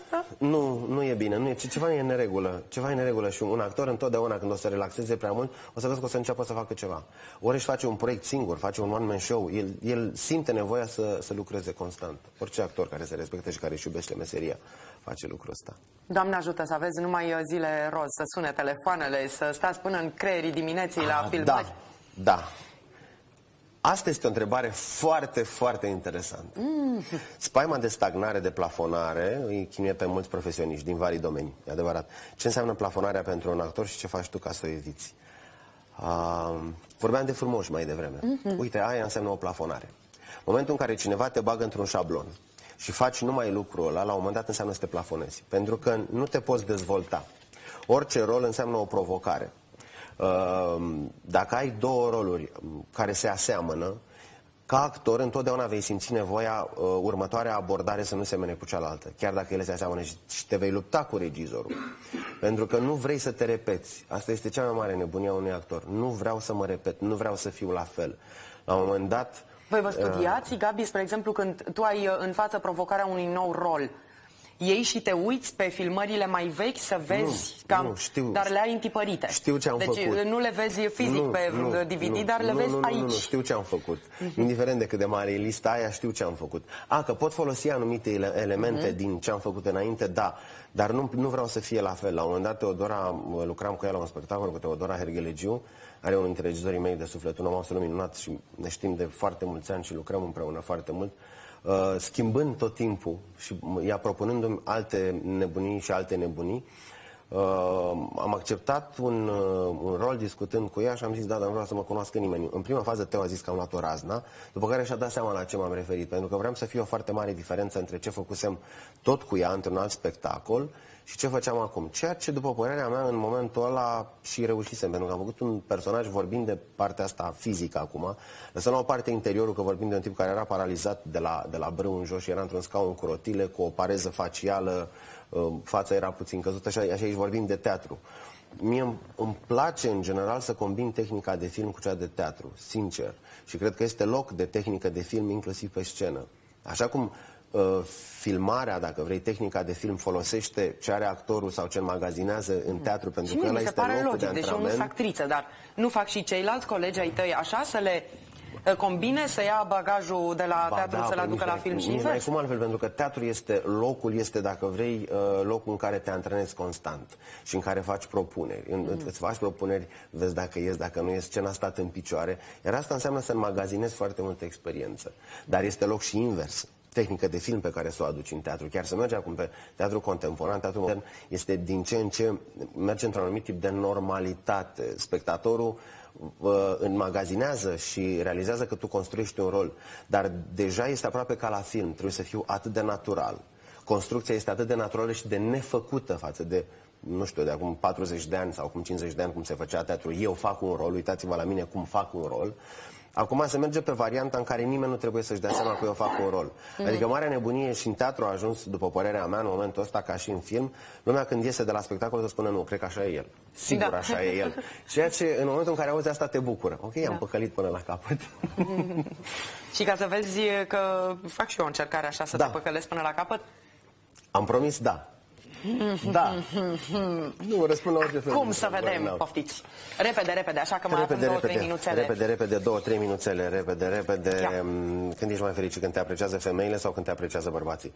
C: Nu, nu e bine, nu e, ceva e în neregulă. Ceva e în neregulă și un actor întotdeauna când o să relaxeze prea mult, o să vezi că o să înceapă să facă ceva. Ori își face un proiect singur, face un one-man show, el, el simte nevoia să, să lucreze constant. Orice actor care se respectă și care își iubește meseria face lucrul ăsta.
B: Doamne ajută să aveți numai zile roz, să sune telefoanele, să stați până în creierii dimineții la filmări.
C: Da. Da. Asta este o întrebare foarte, foarte interesantă. Mm. Spaima de stagnare, de plafonare, îi chinuie pe mulți profesioniști din vari domenii, e adevărat. Ce înseamnă plafonarea pentru un actor și ce faci tu ca să o eviți? Uh, vorbeam de frumoși mai devreme. Mm-hmm. Uite, aia înseamnă o plafonare. Momentul în care cineva te bagă într-un șablon și faci numai lucrul ăla, la un moment dat înseamnă să te plafonezi. Pentru că nu te poți dezvolta. Orice rol înseamnă o provocare. Dacă ai două roluri care se aseamănă, ca actor întotdeauna vei simți nevoia uh, următoarea abordare să nu semene cu cealaltă, chiar dacă ele se aseamănă, și te vei lupta cu regizorul. Pentru că nu vrei să te repeți. Asta este cea mai mare nebunie a unui actor. Nu vreau să mă repet, nu vreau să fiu la fel. La un moment dat...
B: Voi vă studiați, uh, Gabi, spre exemplu, când tu ai în față provocarea unui nou rol, iei și te uiți pe filmările mai vechi să vezi, nu, cam,
C: nu, știu,
B: dar le ai întipărite.
C: Știu ce am
B: deci
C: făcut.
B: Nu le vezi fizic nu, pe nu, D V D, nu, dar le
C: nu,
B: vezi
C: nu,
B: aici.
C: Nu, nu, știu ce am făcut. Uh-huh. Indiferent de cât de mare e lista aia, știu ce am făcut. A, că pot folosi anumite elemente uh-huh. din ce am făcut înainte, da. Dar nu, nu vreau să fie la fel. La un moment dat, Teodora, lucram cu ea la un spectacol cu Teodora Herghelegiu, are unul dintre regizorii mei de suflet, un om absolut minunat și ne știm de foarte mulți ani și lucrăm împreună foarte mult. Uh, schimbând tot timpul și ea propunându-mi alte nebunii și alte nebunii, uh, am acceptat un, uh, un rol discutând cu ea și am zis, da, dar nu vreau să mă cunoască nimeni. În prima fază Teo a zis că am luat o razna, după care și-a dat seama la ce m-am referit, pentru că vreau să fie o foarte mare diferență între ce făcusem tot cu ea într-un alt spectacol și ce făceam acum. Ceea ce, după părerea mea, în momentul ăla și reușisem, pentru că am făcut un personaj vorbind de partea asta fizică acum, lăsăm la o parte interiorul, că vorbim de un tip care era paralizat de la, de la brâu în jos și era într-un scaun cu rotile, cu o pareză facială, fața era puțin căzută, așa, așa aici vorbim de teatru. Mie îmi, îmi place, în general, să combin tehnica de film cu cea de teatru, sincer. Și cred că este loc de tehnică de film, inclusiv pe scenă. Așa cum filmarea, dacă vrei, tehnica de film folosește ce are actorul sau ce magazinează în teatru, pentru că ăla este locul de antrenament.
B: Deși eu nu sunt actriță, dar nu fac și ceilalți colegi ai tăi așa, să le Combine să ia bagajul de la ba, teatru da, să-l aducă la film și invers?
C: Nu cum altfel, pentru că teatru este locul, este, dacă vrei, locul în care te antrenezi constant și în care faci propuneri. Mm. Îți faci propuneri, vezi dacă ies, dacă nu ies, ce n-a stat în picioare. Iar asta înseamnă să înmagazinezi foarte multă experiență. Dar este loc și invers. Tehnică de film pe care să o aduci în teatru. Chiar să mergi acum pe teatru contemporan, teatru modern, este din ce în ce, merge într-un anumit tip de normalitate. Spectatorul uh, înmagazinează și realizează că tu construiești un rol, dar deja este aproape ca la film, trebuie să fiu atât de natural. Construcția este atât de naturală și de nefăcută față de, nu știu, de acum patruzeci de ani sau acum cincizeci de ani cum se făcea teatru. Eu fac un rol, uitați-vă la mine cum fac un rol. Acum se merge pe varianta în care nimeni nu trebuie să-și dea seama că eu fac un rol. Mm-hmm. Adică marea nebunie și în teatru a ajuns, după părerea mea, în momentul ăsta, ca și în film, lumea când iese de la spectacol să spună, nu, cred că așa e el. Sigur, da. Așa e el. Ceea ce în momentul în care auzi asta te bucură. Ok, da. Am păcălit până la capăt.
B: Mm-hmm. Și ca să vezi că fac și eu o încercare așa, să da. Te păcălesc până la capăt?
C: Am promis, da. Da. Nu, răspund la orice fel.
B: Cum să vedem, poftiți? Repede, repede, așa că mai avem două, trei minuțele.
C: Repede, repede, două, trei minuțele, repede, repede. Ia. Când ești mai fericit, când te apreciază femeile sau când te apreciază bărbații?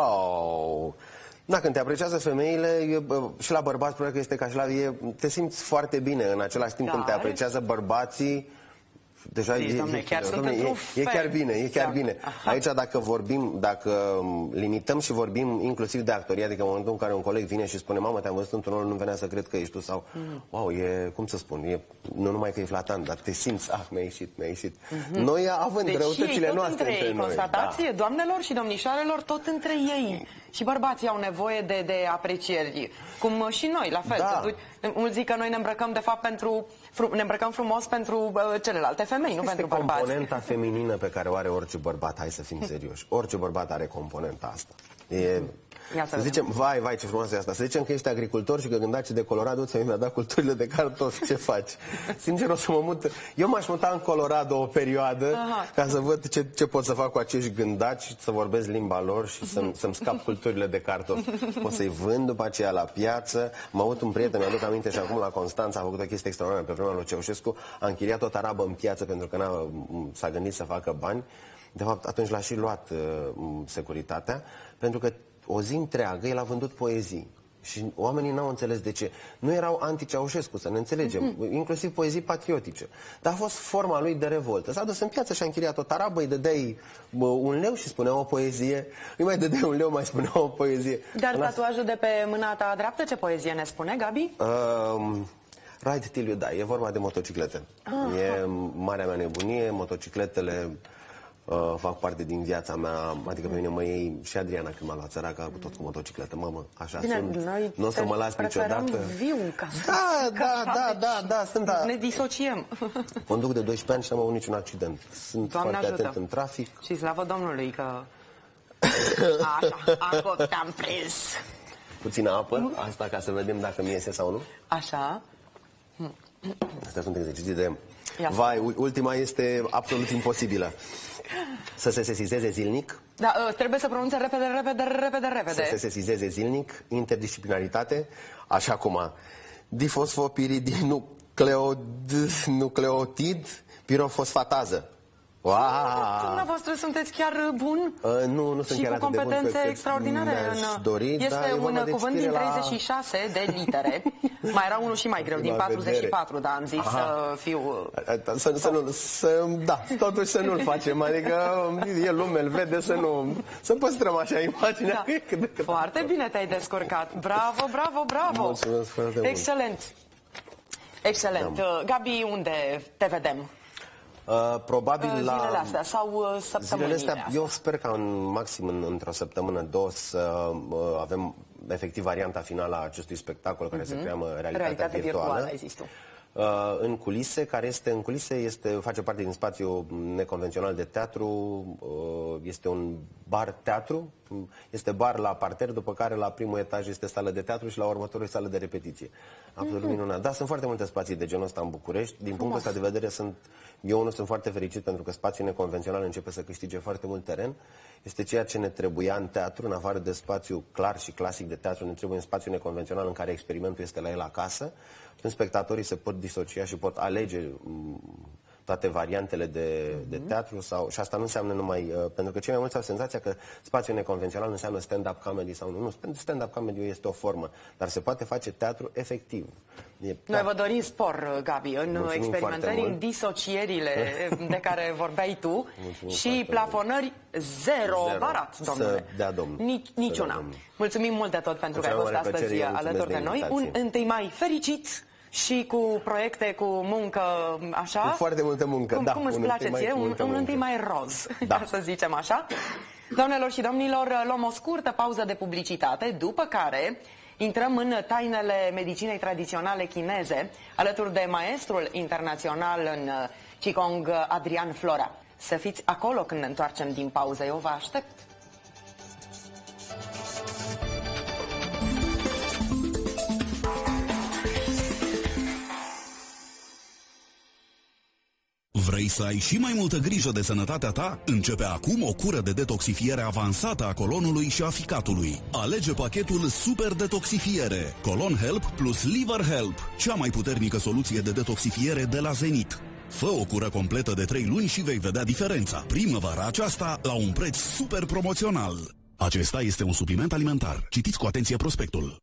C: Wow! Da, când te apreciază femeile, și la bărbați, probabil că este ca și la vie, te simți foarte bine. În același timp, da. Când te apreciază bărbații, deja
B: Zici,
C: e,
B: domne, chiar
C: e,
B: sunt
C: domne, e, e chiar bine, e chiar bine. Aha. Aici dacă vorbim, dacă limităm și vorbim inclusiv de actorie, adică în momentul în care un coleg vine și spune, mamă, te-am văzut într-un rol, nu venea să cred că ești tu, sau, mm. wow, e, cum să spun, e, nu numai că e flatant, dar te simți, ah, mi-a ieșit, mi-a ieșit. Mm-hmm. Noi având deci greutățile noastre între
B: ei,
C: noi.
B: Constatați, da. Doamnelor și domnișoarelor, tot între ei. Și bărbații au nevoie de, de aprecieri, cum și noi, la fel. Da. Mulți zic că noi ne îmbrăcăm, de fapt, pentru, ne îmbrăcăm frumos pentru uh, celelalte femei, nu
C: este
B: pentru bărbați.
C: Componenta feminină pe care o are orice bărbat, hai să fim serioși. Orice bărbat are componenta asta. E... Să zicem, vai, vai, ce frumoasă e asta. Să zicem că ești agricultor și că când daci de Colorado, ți-a mi-a dat culturile de cartofi, ce faci? Sincer, o să mă mut. Eu m-aș muta în Colorado o perioadă. Aha. Ca să văd ce, ce pot să fac cu acești gândaci, să vorbesc limba lor și să-mi, să-mi scap culturile de cartofi. O să-i vând după aceea la piață. M-a avut un prieten, mi-aduc aminte, și acum la Constanța a făcut o chestie extraordinară pe vremea lui Ceaușescu. A închiriat o tarabă în piață pentru că n-a, s-a gândit să facă bani. De fapt, atunci l-a și luat uh, securitatea, pentru că o zi întreagă el a vândut poezii. Și oamenii n-au înțeles de ce. Nu erau anti-Ceaușescu, să ne înțelegem, mm-hmm. inclusiv poezii patriotice. Dar a fost forma lui de revoltă. S-a dus în piață și a închiriat o tarabă, îi dădeai bă, un leu și spunea o poezie, îi mai dădeai un leu, mai spunea o poezie.
B: Dar tatuajul de pe mâna ta dreaptă, ce poezie ne spune, Gabi?
C: Uh, Ride till you die. E vorba de motociclete. Ah, e marea mea nebunie, motocicletele... Uh, fac parte din viața mea, adică pe mine mă iei și Adriana când m-a luat țăraca, tot cu motocicletă, mamă, așa bine, sunt, nu o să mă las niciodată.
B: Viu, ca să
C: da, da, da, da, da, sunt, da.
B: Ne disociem.
C: Conduc de doisprezece ani și n-am avut niciun accident. Sunt Doamne foarte ajută. Atent în trafic.
B: Și slavă Domnului că... Așa, acolo te-am prins.
C: Puțină apă, asta ca să vedem dacă mi iese sau nu.
B: Așa.
C: Astea sunt exerciții de... Vai, ultima este absolut imposibilă. Să se sesizeze zilnic.
B: Da, trebuie să pronunțe repede, repede, repede, repede.
C: Să se sesizeze zilnic, interdisciplinaritate, așa cum a difosfopiridinucleotid pirofosfatază.
B: Wow. Dumneavoastră sunteți chiar bun?
C: Uh, nu, nu sunt
B: și
C: chiar
B: cu competențe extraordinare. În,
C: dori,
B: este un cuvânt din treizeci și șase la... de litere. Mai era unul și mai greu, din patruzeci și patru, dar am zis Aha. să fiu...
C: Să, să nu, să, da, totuși să nu-l facem, adică e lume, îl vede, să nu... Să păstrăm așa imaginea.
B: Da. Foarte bine te-ai descurcat. Bravo, bravo, bravo.
C: Mulțumesc foarte mult.
B: Excelent. Excelent. Da. Gabi, unde te vedem?
C: Uh, probabil
B: uh,
C: la
B: zilele astea sau uh, săptămânile
C: zilele astea. Eu sper că în maxim în, într-o săptămână, două să uh, avem efectiv varianta finală a acestui spectacol care uh-huh. se cheamă Realitatea
B: Realitate
C: Virtuală.
B: virtuală, ai zis tu.
C: Uh, în culise, care este în culise, este, face parte din spațiu neconvențional de teatru, uh, este un bar-teatru, este bar la parter, după care la primul etaj este sală de teatru și la următorul sală de repetiție. Absolut mm-hmm. minunat. Da, sunt foarte multe spații de genul ăsta în București. Din punctul ăsta de vedere, sunt, eu nu sunt foarte fericit pentru că spațiul neconvențional începe să câștige foarte mult teren. Este ceea ce ne trebuia în teatru, în afară de spațiu clar și clasic de teatru, ne trebuie un spațiu neconvențional în care experimentul este la el acasă. Când spectatorii se pot disocia și pot alege toate variantele de, de teatru sau, și asta nu înseamnă numai, uh, pentru că cei mai mulți au senzația că spațiul neconvențional nu înseamnă stand-up comedy sau nu. Nu, stand-up comedy este o formă, dar se poate face teatru efectiv. E,
B: Noi vă dorim spor, Gabi, în
C: Mulțumim
B: experimentări, în disocierile de care vorbeai tu. Mulțumim și plafonări zero, zero. Barat, domnule.
C: Să dea Domnul.
B: Nici, niciuna. Domnul. Mulțumim mult de tot pentru că ai fost astăzi alături de, de noi. Un întâi mai fericit și cu proiecte, cu muncă, așa.
C: Cu foarte multă muncă,
B: cum,
C: da.
B: Cum îți place ție? Un, un întâi mai roz,
C: da.
B: Ca să zicem așa. Doamnelor și domnilor, luăm o scurtă pauză de publicitate, după care intrăm în tainele medicinei tradiționale chineze, alături de maestrul internațional în Qigong, Adrian Flora. Să fiți acolo când ne întoarcem din pauză, eu vă aștept.
D: Vrei să ai și mai multă grijă de sănătatea ta? Începe acum o cură de detoxifiere avansată a colonului și a ficatului. Alege pachetul Super Detoxifiere, Colon Help plus Liver Help, cea mai puternică soluție de detoxifiere de la Zenit. Fă o cură completă de trei luni și vei vedea diferența. Primăvara aceasta la un preț super promoțional. Acesta este un supliment alimentar. Citiți cu atenție prospectul.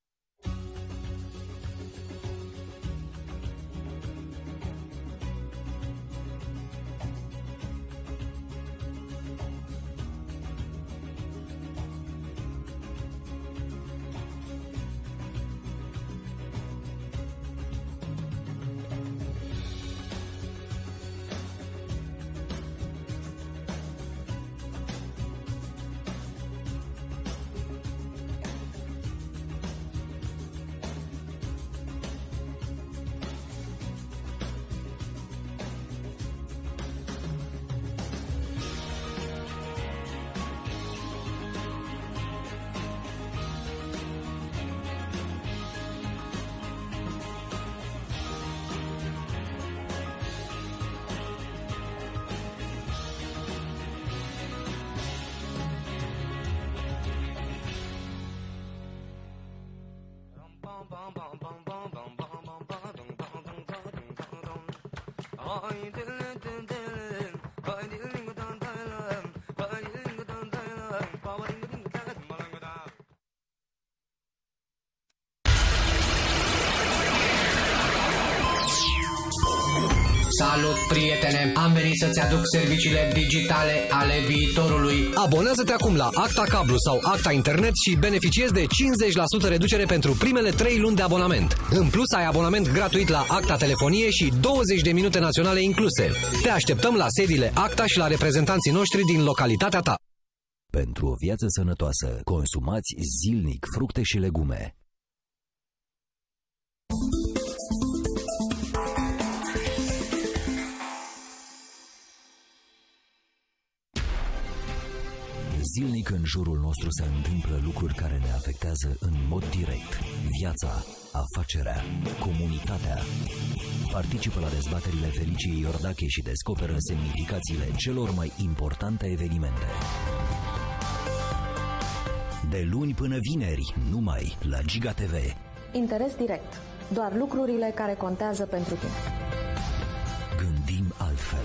E: Salut, prietene! Am venit să-ți aduc serviciile digitale ale viitorului.
F: Abonează-te acum la Acta Cablu sau Acta Internet și beneficiezi de cincizeci la sută reducere pentru primele trei luni de abonament. În plus, ai abonament gratuit la Acta Telefonie și douăzeci de minute naționale incluse. Te așteptăm la sediile Acta și la reprezentanții noștri din localitatea ta.
A: Pentru o viață sănătoasă, consumați zilnic fructe și legume. Zilnic în jurul nostru se întâmplă lucruri care ne afectează în mod direct viața, afacerea, comunitatea. Participă la dezbaterile Feliciei Iordache și descoperă semnificațiile celor mai importante evenimente. De luni până vineri, numai la Giga T V.
G: Interes direct. Doar lucrurile care contează pentru tine.
A: Gândim altfel.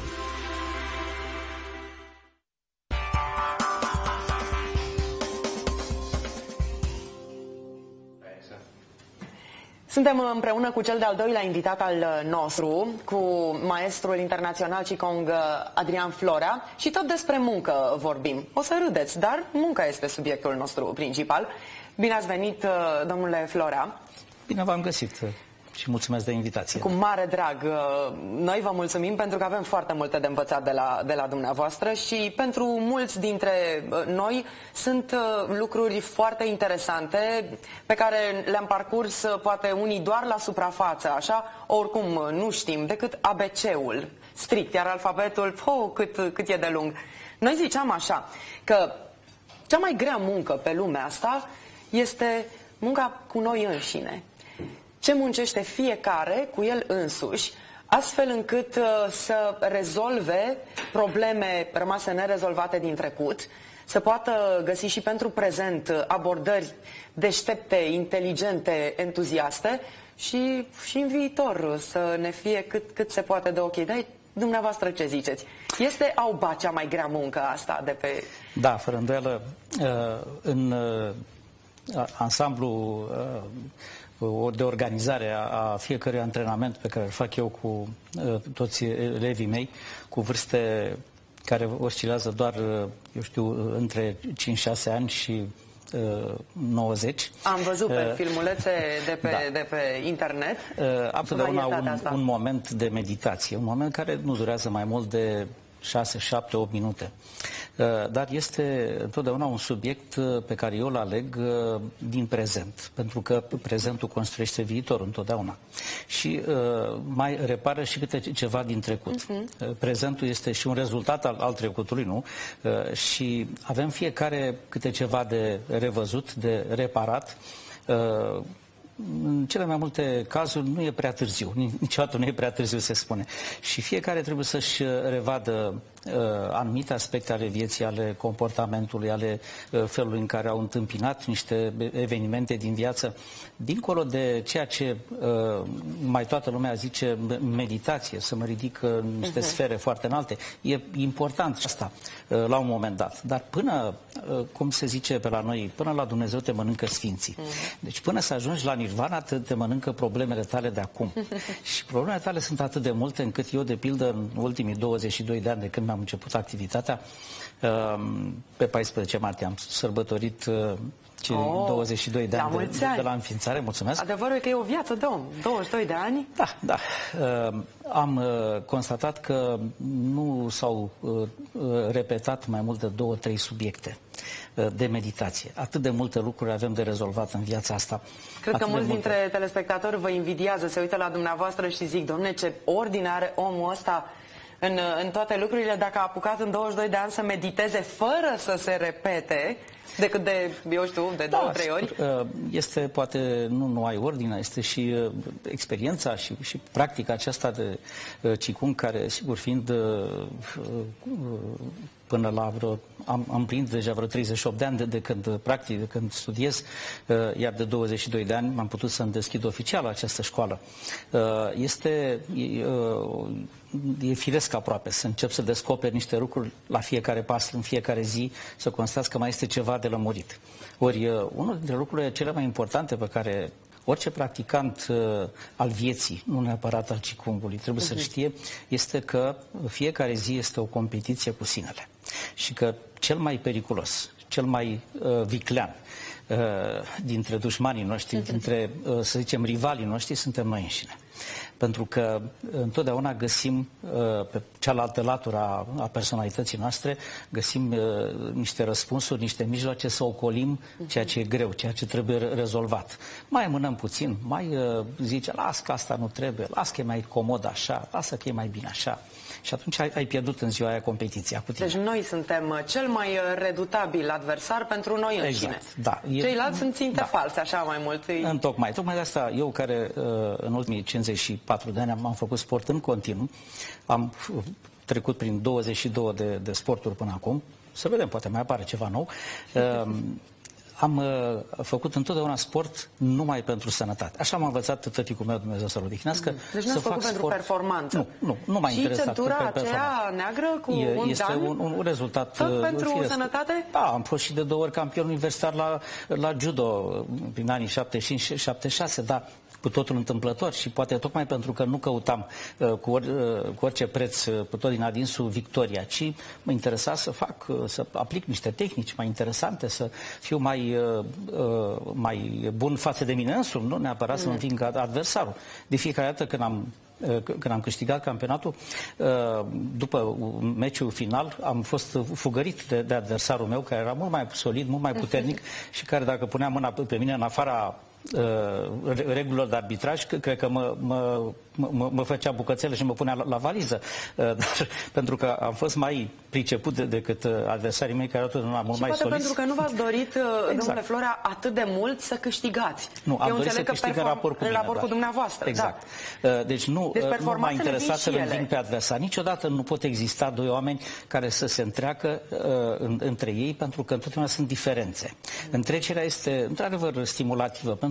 B: Suntem împreună cu cel de-al doilea invitat al nostru, cu maestrul internațional Qigong Adrian Flora, și tot despre muncă vorbim. O să râdeți, dar munca este subiectul nostru principal. Bine ați venit, domnule Flora.
H: Bine v-am găsit și mulțumesc de invitație.
B: Cu mare drag. Noi vă mulțumim pentru că avem foarte multe de învățat de la, de la dumneavoastră și pentru mulți dintre noi sunt lucruri foarte interesante pe care le-am parcurs poate unii doar la suprafață, așa, oricum nu știm decât A B C-ul strict, iar alfabetul, oh, cât, cât e de lung. Noi ziceam așa, că cea mai grea muncă pe lumea asta este munca cu noi înșine. Ce muncește fiecare cu el însuși, astfel încât uh, să rezolve probleme rămase nerezolvate din trecut, să poată găsi și pentru prezent abordări deștepte, inteligente, entuziaste și, și în viitor să ne fie cât, cât se poate de ok. Dar Dumneavoastră ce ziceți? Este au ba cea mai grea muncă asta de pe...
H: Da, fără îndoială, în ansamblu de organizare a fiecărui antrenament pe care îl fac eu cu toți elevii mei, cu vârste care oscilează doar, eu știu, între cinci șase ani și nouăzeci.
B: Am văzut pe uh, filmulețe de pe, da. de pe internet.
H: Uh, am totdeauna un, un moment de meditație, un moment care nu durează mai mult de șase, șapte, opt minute. Dar este întotdeauna un subiect pe care eu îl aleg din prezent, pentru că prezentul construiește viitorul întotdeauna. Și mai repară și câte ceva din trecut. Uh-huh. Prezentul este și un rezultat al, al trecutului, nu? Și avem fiecare câte ceva de revăzut, de reparat. În cele mai multe cazuri nu e prea târziu, niciodată nu e prea târziu, se spune. Și fiecare trebuie să-și revadă uh, anumite aspecte ale vieții, ale comportamentului, ale uh, felului în care au întâmpinat niște evenimente din viață, dincolo de ceea ce uh, mai toată lumea zice meditație, să mă ridic în niște uh-huh. sfere foarte înalte. E important asta uh, la un moment dat. Dar până, uh, cum se zice pe la noi, până la Dumnezeu te mănâncă sfinții. Uh-huh. Deci până să ajungi la Nirvana, te, te mănâncă problemele tale de acum. Și problemele tale sunt atât de multe încât eu, de pildă, în ultimii douăzeci și doi de ani de când mi-am început activitatea, pe paisprezece martie am sărbătorit cei oh, douăzeci și doi de ani de, de, de la înființare. Mulțumesc!
B: Adevărul e că e o viață de om. douăzeci și doi de ani?
H: Da, da. Am constatat că nu s-au repetat mai mult de două, trei subiecte de meditație. Atât de multe lucruri avem de rezolvat în viața asta.
B: Cred că mulți dintre telespectatori vă invidiază, se uită la dumneavoastră și zic, domne, ce ordine are omul ăsta în, în toate lucrurile, dacă a apucat în douăzeci și doi de ani să mediteze fără să se repete, decât de, eu știu, de două, da, trei ori?
H: Este, poate, nu, nu ai ordine, este și uh, experiența și, și practica aceasta de uh, Qigong, care, sigur, fiind uh, uh, până la vreo, am, am plinit deja vreo treizeci și opt de ani de, de când practic, de când studiez, uh, iar de douăzeci și doi de ani m-am putut să-mi deschid oficial această școală. Uh, este... Uh, e firesc aproape să încep să descoperi niște lucruri la fiecare pas, în fiecare zi, să constați că mai este ceva de lămurit. Ori, unul dintre lucrurile cele mai importante pe care orice practicant uh, al vieții, nu neapărat al Qigongului, trebuie uh-huh. să știe, este că fiecare zi este o competiție cu sinele. Și că cel mai periculos, cel mai uh, viclean uh, dintre dușmanii noștri, uh-huh. dintre, uh, să zicem, rivalii noștri, suntem noi înșine. Pentru că întotdeauna găsim uh, pe cealaltă latură a, a personalității noastre, găsim uh, niște răspunsuri, niște mijloace să ocolim ceea ce e greu, ceea ce trebuie rezolvat. Mai amânăm puțin, mai uh, zice, las că asta nu trebuie, las că e mai comod așa, lasă că e mai bine așa. Și atunci ai, ai pierdut în ziua aia competiția cu tine.
B: Deci noi suntem cel mai redutabil adversar pentru noi înșine.
H: Exact, da.
B: Ceilalți sunt ținte
H: da.
B: false, așa mai mult.
H: Întocmai. Tocmai de asta, eu care în ultimii cincizeci și patru de ani am, am făcut sport în continuu, am trecut prin douăzeci și două de, de sporturi până acum, să vedem, poate mai apare ceva nou. Am uh, făcut întotdeauna sport numai pentru sănătate. Așa m-a învățat tăticul meu, Dumnezeu să-l odihnească.
B: Deci nu ați făcut pentru sport... performanță?
H: Nu, nu, nu m-a interesat.
B: Și centura aceea neagră cu
H: e,
B: un
H: Este un, un rezultat...
B: Tot
H: uh,
B: pentru
H: firesc.
B: Sănătate?
H: Da, am fost și de două ori campion universitar la, la judo prin anii șaptezeci și cinci șaptezeci și șase, dar cu totul întâmplător și poate tocmai pentru că nu căutam uh, cu, or, uh, cu orice preț, uh, cu tot din adinsul victoria, ci mă interesa să fac, uh, să aplic niște tehnici mai interesante, să fiu mai, uh, uh, mai bun față de mine însumi, nu neapărat mm. să-mi înving adversarul. De fiecare dată când am când am câștigat campionatul, după meciul final, am fost fugărit de, de adversarul meu, care era mult mai solid, mult mai puternic și care, dacă punea mâna pe mine în afara regulilor de arbitraj, cred că mă, mă, mă, mă făcea bucățele și mă punea la, la valiză. Dar, pentru că am fost mai priceput de, decât adversarii mei, care erau mult
B: și
H: mai solizi.
B: pentru că nu v-ați dorit, exact. domnule Florea, atât de mult să câștigați.
H: Nu, am Eu dorit să câștig în raport cu,
B: în raport
H: mine,
B: cu dumneavoastră.
H: Exact.
B: Da.
H: Deci nu, deci nu m-a interesat să-l înving pe adversar. Niciodată nu pot exista doi oameni care să se întreacă uh, între ei, pentru că întotdeauna sunt diferențe. Întrecerea este, într-adevăr, stimulativă, pentru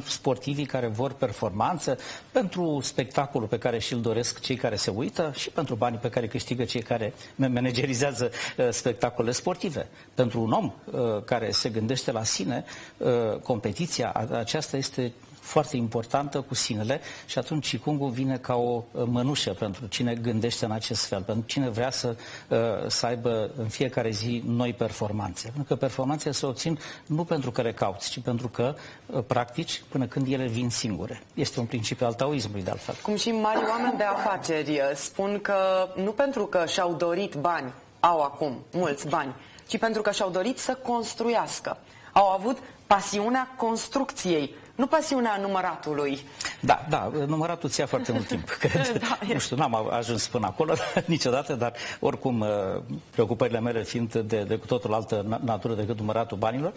H: pentru sportivii care vor performanță, pentru spectacolul pe care și-l doresc cei care se uită și pentru banii pe care câștigă cei care managerizează uh, spectacolele sportive. Pentru un om uh, care se gândește la sine, uh, competiția aceasta este foarte importantă cu sinele și atunci Qigong-ul vine ca o mănușă pentru cine gândește în acest fel, pentru cine vrea să, să aibă în fiecare zi noi performanțe. Pentru că performanțele se obțin nu pentru că le cauți, ci pentru că practici până când ele vin singure. Este un principiu al taoismului, de altfel.
B: Cum și mari oameni de afaceri spun că nu pentru că și-au dorit bani, au acum mulți bani, ci pentru că și-au dorit să construiască. Au avut pasiunea construcției, nu pasiunea număratului.
H: Da, da, număratul ți ia foarte mult timp, cred. Da, nu știu, n-am ajuns până acolo niciodată, dar oricum preocupările mele fiind de, de cu totul altă natură decât număratul banilor,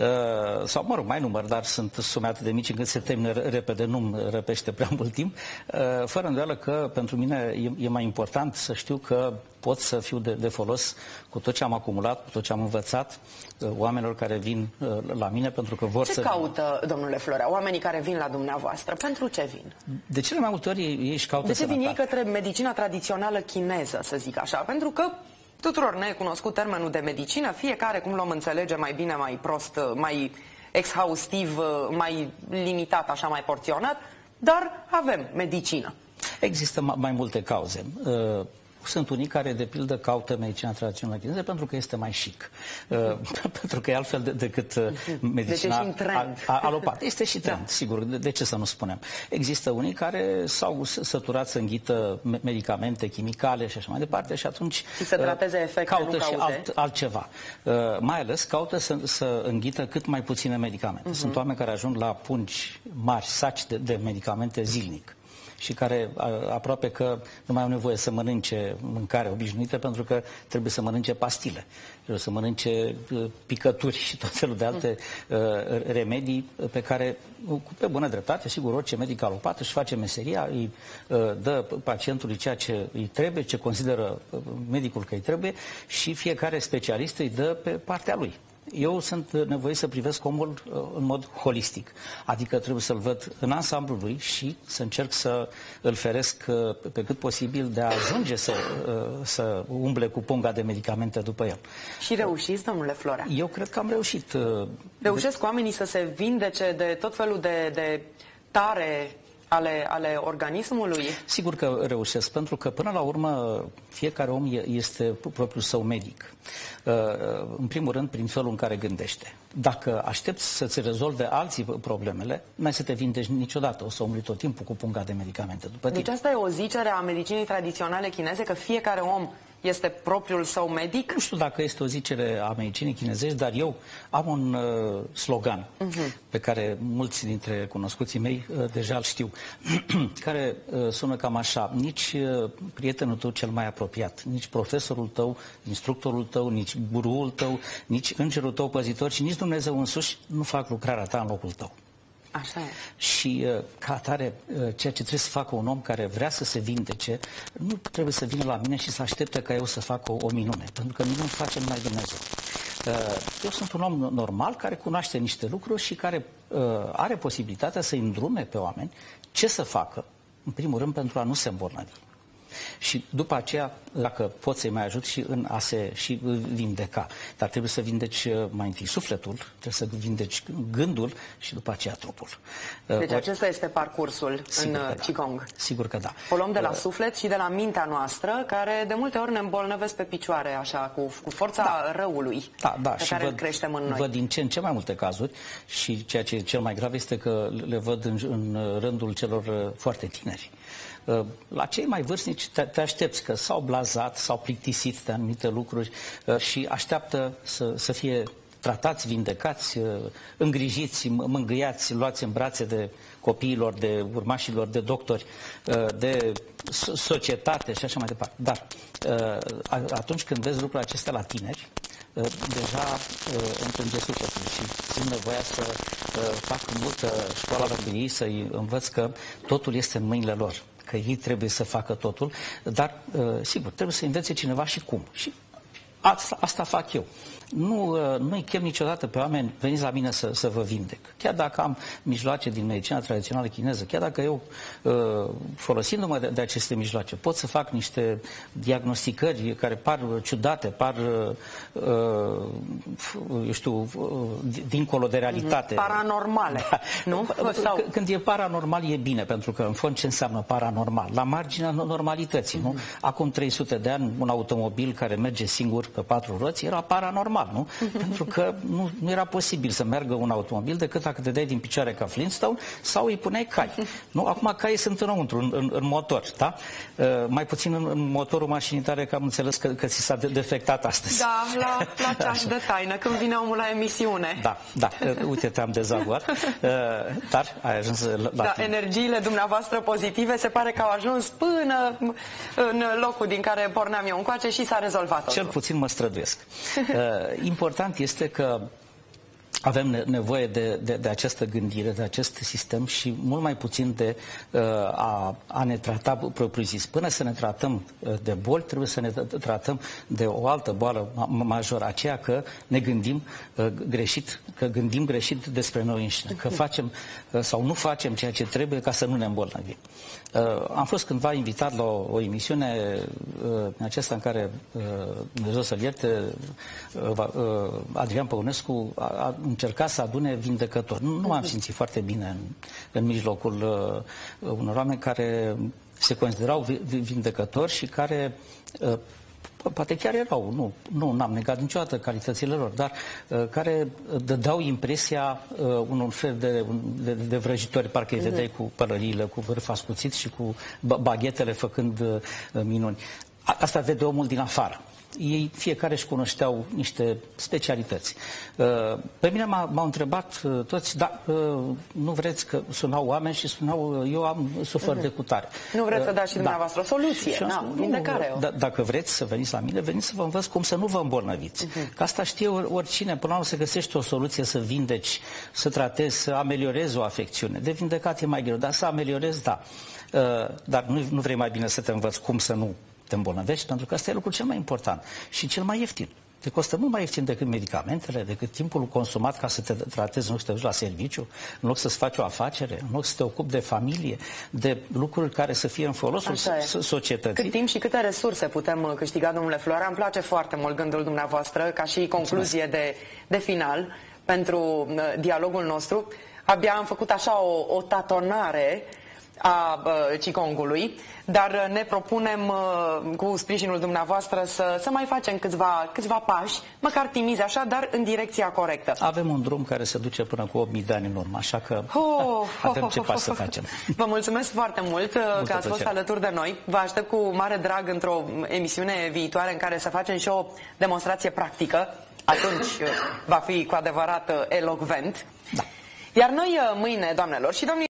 H: sau, mă rog, mai număr, dar sunt sume atât de mici încât se termină repede, nu-mi răpește prea mult timp, fără îndoială că pentru mine e, e mai important să știu că pot să fiu de, de folos cu tot ce am acumulat, cu tot ce am învățat, oamenilor care vin la mine pentru că vor
B: ce
H: să...
B: Ce caută, domnule Florea, oamenii care vin la dumneavoastră? Pentru ce vin?
H: De cele mai multe ori ei își caută
B: De ce vin ei
H: sănătate.
B: către medicina tradițională chineză, să zic așa? Pentru că tuturor ne e cunoscut termenul de medicină, fiecare cum l-om înțelege mai bine, mai prost, mai exhaustiv, mai limitat, așa mai porționat, dar avem medicină.
H: Există mai multe cauze. Sunt unii care, de pildă, caută medicina tradițională chineză pentru că este mai chic. Uh, pentru că e altfel de, decât medicina
B: deci
H: alopată. Este și trend, da. Sigur. De, de ce să nu spunem? Există unii care s-au săturat să înghită medicamente chimicale și așa mai departe și atunci
B: și să trateze efecte,
H: caută
B: nu
H: și alt, altceva. Uh, mai ales caută să, să înghită cât mai puține medicamente. Uh-huh. Sunt oameni care ajung la pungi mari, saci de, de medicamente zilnic și care aproape că nu mai au nevoie să mănânce mâncare obișnuită pentru că trebuie să mănânce pastile, trebuie să mănânce picături și tot felul de alte uh, remedii pe care, pe bună dreptate, sigur, orice medic alopat își face meseria, îi uh, dă pacientului ceea ce îi trebuie, ce consideră medicul că îi trebuie și fiecare specialist îi dă pe partea lui. Eu sunt nevoit să privesc omul uh, în mod holistic, adică trebuie să-l văd în ansamblul lui și să încerc să îl feresc uh, pe cât posibil de a ajunge să, uh, să umble cu punga de medicamente după el.
B: Și reușiți, domnule Florea?
H: Eu cred că am reușit. Uh,
B: Reușesc de... oamenii să se vindece de tot felul de, de tare ale, ale organismului?
H: Sigur că reușesc, pentru că până la urmă fiecare om este propriul său medic. În primul rând prin felul în care gândește. Dacă aștepți să-ți rezolve alții problemele, nu ai să te vindești niciodată, o să umbli tot timpul cu punga de medicamente după tine.
B: Deci asta e o zicere a medicinii tradiționale chineze, că fiecare om este propriul său medic?
H: Nu știu dacă este o zicere a medicinii chinezești, dar eu am un uh, slogan uh-huh. pe care mulți dintre cunoscuții mei uh, deja îl știu, care uh, sună cam așa: nici uh, prietenul tău cel mai apropiat, nici profesorul tău, instructorul tău, nici guruul tău, nici îngerul tău păzitor și nici Dumnezeu însuși nu fac lucrarea ta în locul tău.
B: Așa e.
H: Și ca atare, ceea ce trebuie să facă un om care vrea să se vindece, nu trebuie să vină la mine și să aștepte ca eu să fac o, o minune, pentru că minuni face numai Dumnezeu. Eu sunt un om normal care cunoaște niște lucruri și care are posibilitatea să îndrume pe oameni ce să facă, în primul rând, pentru a nu se îmbolnăvi. Și după aceea, dacă poți să-i mai ajut și în a se și vindeca. Dar trebuie să vindeci mai întâi sufletul, trebuie să vindeci gândul și după aceea trupul.
B: Deci acesta este parcursul în Qigong.
H: Da. Sigur că da.
B: O luăm de la suflet și de la mintea noastră, care de multe ori ne îmbolnăvesc pe picioare, așa, cu, cu forța da. răului
H: da, da.
B: pe
H: și
B: care
H: văd,
B: îl creștem în noi.
H: Văd din ce în ce mai multe cazuri și ceea ce e cel mai grav este că le văd în, în rândul celor foarte tineri. La cei mai vârstnici te, te aștepți că s-au blazat, s-au plictisit de anumite lucruri și așteaptă să, să fie tratați, vindecați, îngrijiți, mângâiați, luați în brațe de copiilor, de urmașilor, de doctori, de societate și așa mai departe. Dar atunci când vezi lucrurile acestea la tineri, deja împânge sufletul și simt nevoia să fac multă școală la ei, să-i învăț că totul este în mâinile lor, că ei trebuie să facă totul, dar, sigur, trebuie să învețe cineva și cum. Și Asta, asta fac eu. Nu, nu-i chem niciodată pe oameni, veniți la mine să, să vă vindec. Chiar dacă am mijloace din medicina tradițională chineză, chiar dacă eu, folosindu-mă de, de aceste mijloace, pot să fac niște diagnosticări care par ciudate, par, eu știu, dincolo de realitate.
B: Paranormale, da. Nu? Sau...
H: Când e paranormal e bine, pentru că în fond ce înseamnă paranormal? La marginea normalității, mm-hmm. nu? Acum trei sute de ani, un automobil care merge singur pe patru roți era paranormal. Nu? Pentru că nu, nu era posibil să meargă un automobil decât dacă te dai din picioare ca Flintstone sau îi puneai cai. Nu? Acum caii sunt înăuntru, în, în, în motor. Da? Uh, mai puțin în, în motorul mașinii tare, că am înțeles că, că ți s-a de defectat astăzi.
B: Da, la, la ceaș de taină, când vine omul la emisiune.
H: Da, da. Uh, uite, te-am dezaguat. Uh, dar ai ajuns la, la
B: da,
H: tine.
B: Energiile dumneavoastră pozitive se pare că au ajuns până în locul din care porneam eu încoace și s-a rezolvat totul.
H: Cel puțin mă străduiesc. Uh, Important este că avem nevoie de, de, de această gândire, de acest sistem și mult mai puțin de uh, a, a ne trata propriu-zis. Până să ne tratăm uh, de boli, trebuie să ne tratăm de o altă boală majoră, aceea că ne gândim uh, greșit, că gândim greșit despre noi înșine, că facem uh, sau nu facem ceea ce trebuie ca să nu ne îmbolnăvim. Uh, am fost cândva invitat la o, o emisiune uh, în aceasta în care uh, Dumnezeu să-l ierte, uh, uh, Adrian Păunescu a, a încercat să adune vindecători. Nu, nu m-am simțit foarte bine în, în mijlocul uh, unor oameni care se considerau vindecători și care uh, poate chiar erau, nu, nu n-am negat niciodată calitățile lor, dar uh, care dădeau impresia uh, unun fel de, de, de vrăjitori, parcă îi vedeai cu pălăriile, cu vârf ascuțit și cu baghetele făcând uh, minuni. A, asta vede omul din afară. Ei fiecare își cunoșteau niște specialități. Pe mine m-au întrebat toți, da, nu vreți, că sunau oameni și spuneau, eu am sufer de cutare.
B: Nu vreți să dați și dumneavoastră o soluție?
H: Da.
B: Na, vindecare.
H: Da, dacă vreți să veniți la mine, veniți să vă învăț cum să nu vă îmbolnăviți. Uh-huh. Că asta știe oricine, până la urmă să găsești o soluție să vindeci, să tratezi, să ameliorezi o afecțiune. De vindecat e mai greu, dar să ameliorezi, da. Dar nu, nu vrei mai bine să te învăț cum să nu te îmbolnăvești, pentru că asta e lucrul cel mai important și cel mai ieftin. Te costă mult mai ieftin decât medicamentele, decât timpul consumat ca să te tratezi, în loc să te duci la serviciu, în loc să-ți faci o afacere, în loc să te ocupi de familie, de lucruri care să fie în folosul societății.
B: Cât timp și câte resurse putem câștiga, domnule Florea? Îmi place foarte mult gândul dumneavoastră, ca și concluzie de, de final pentru uh, dialogul nostru. Abia am făcut așa o, o tatonare a uh, Qigongului, dar ne propunem uh, cu sprijinul dumneavoastră să, să mai facem câțiva, câțiva pași, măcar timizi așa, dar în direcția corectă.
H: Avem un drum care se duce până cu opt mii de ani în urmă, așa că oh, avem ce pași să facem.
B: Vă mulțumesc foarte mult Multă că ați plăcere. fost alături de noi. Vă aștept cu mare drag într-o emisiune viitoare în care să facem și o demonstrație practică. Atunci va fi cu adevărat elocvent.
H: Da.
B: Iar noi mâine, doamnelor și domnilor,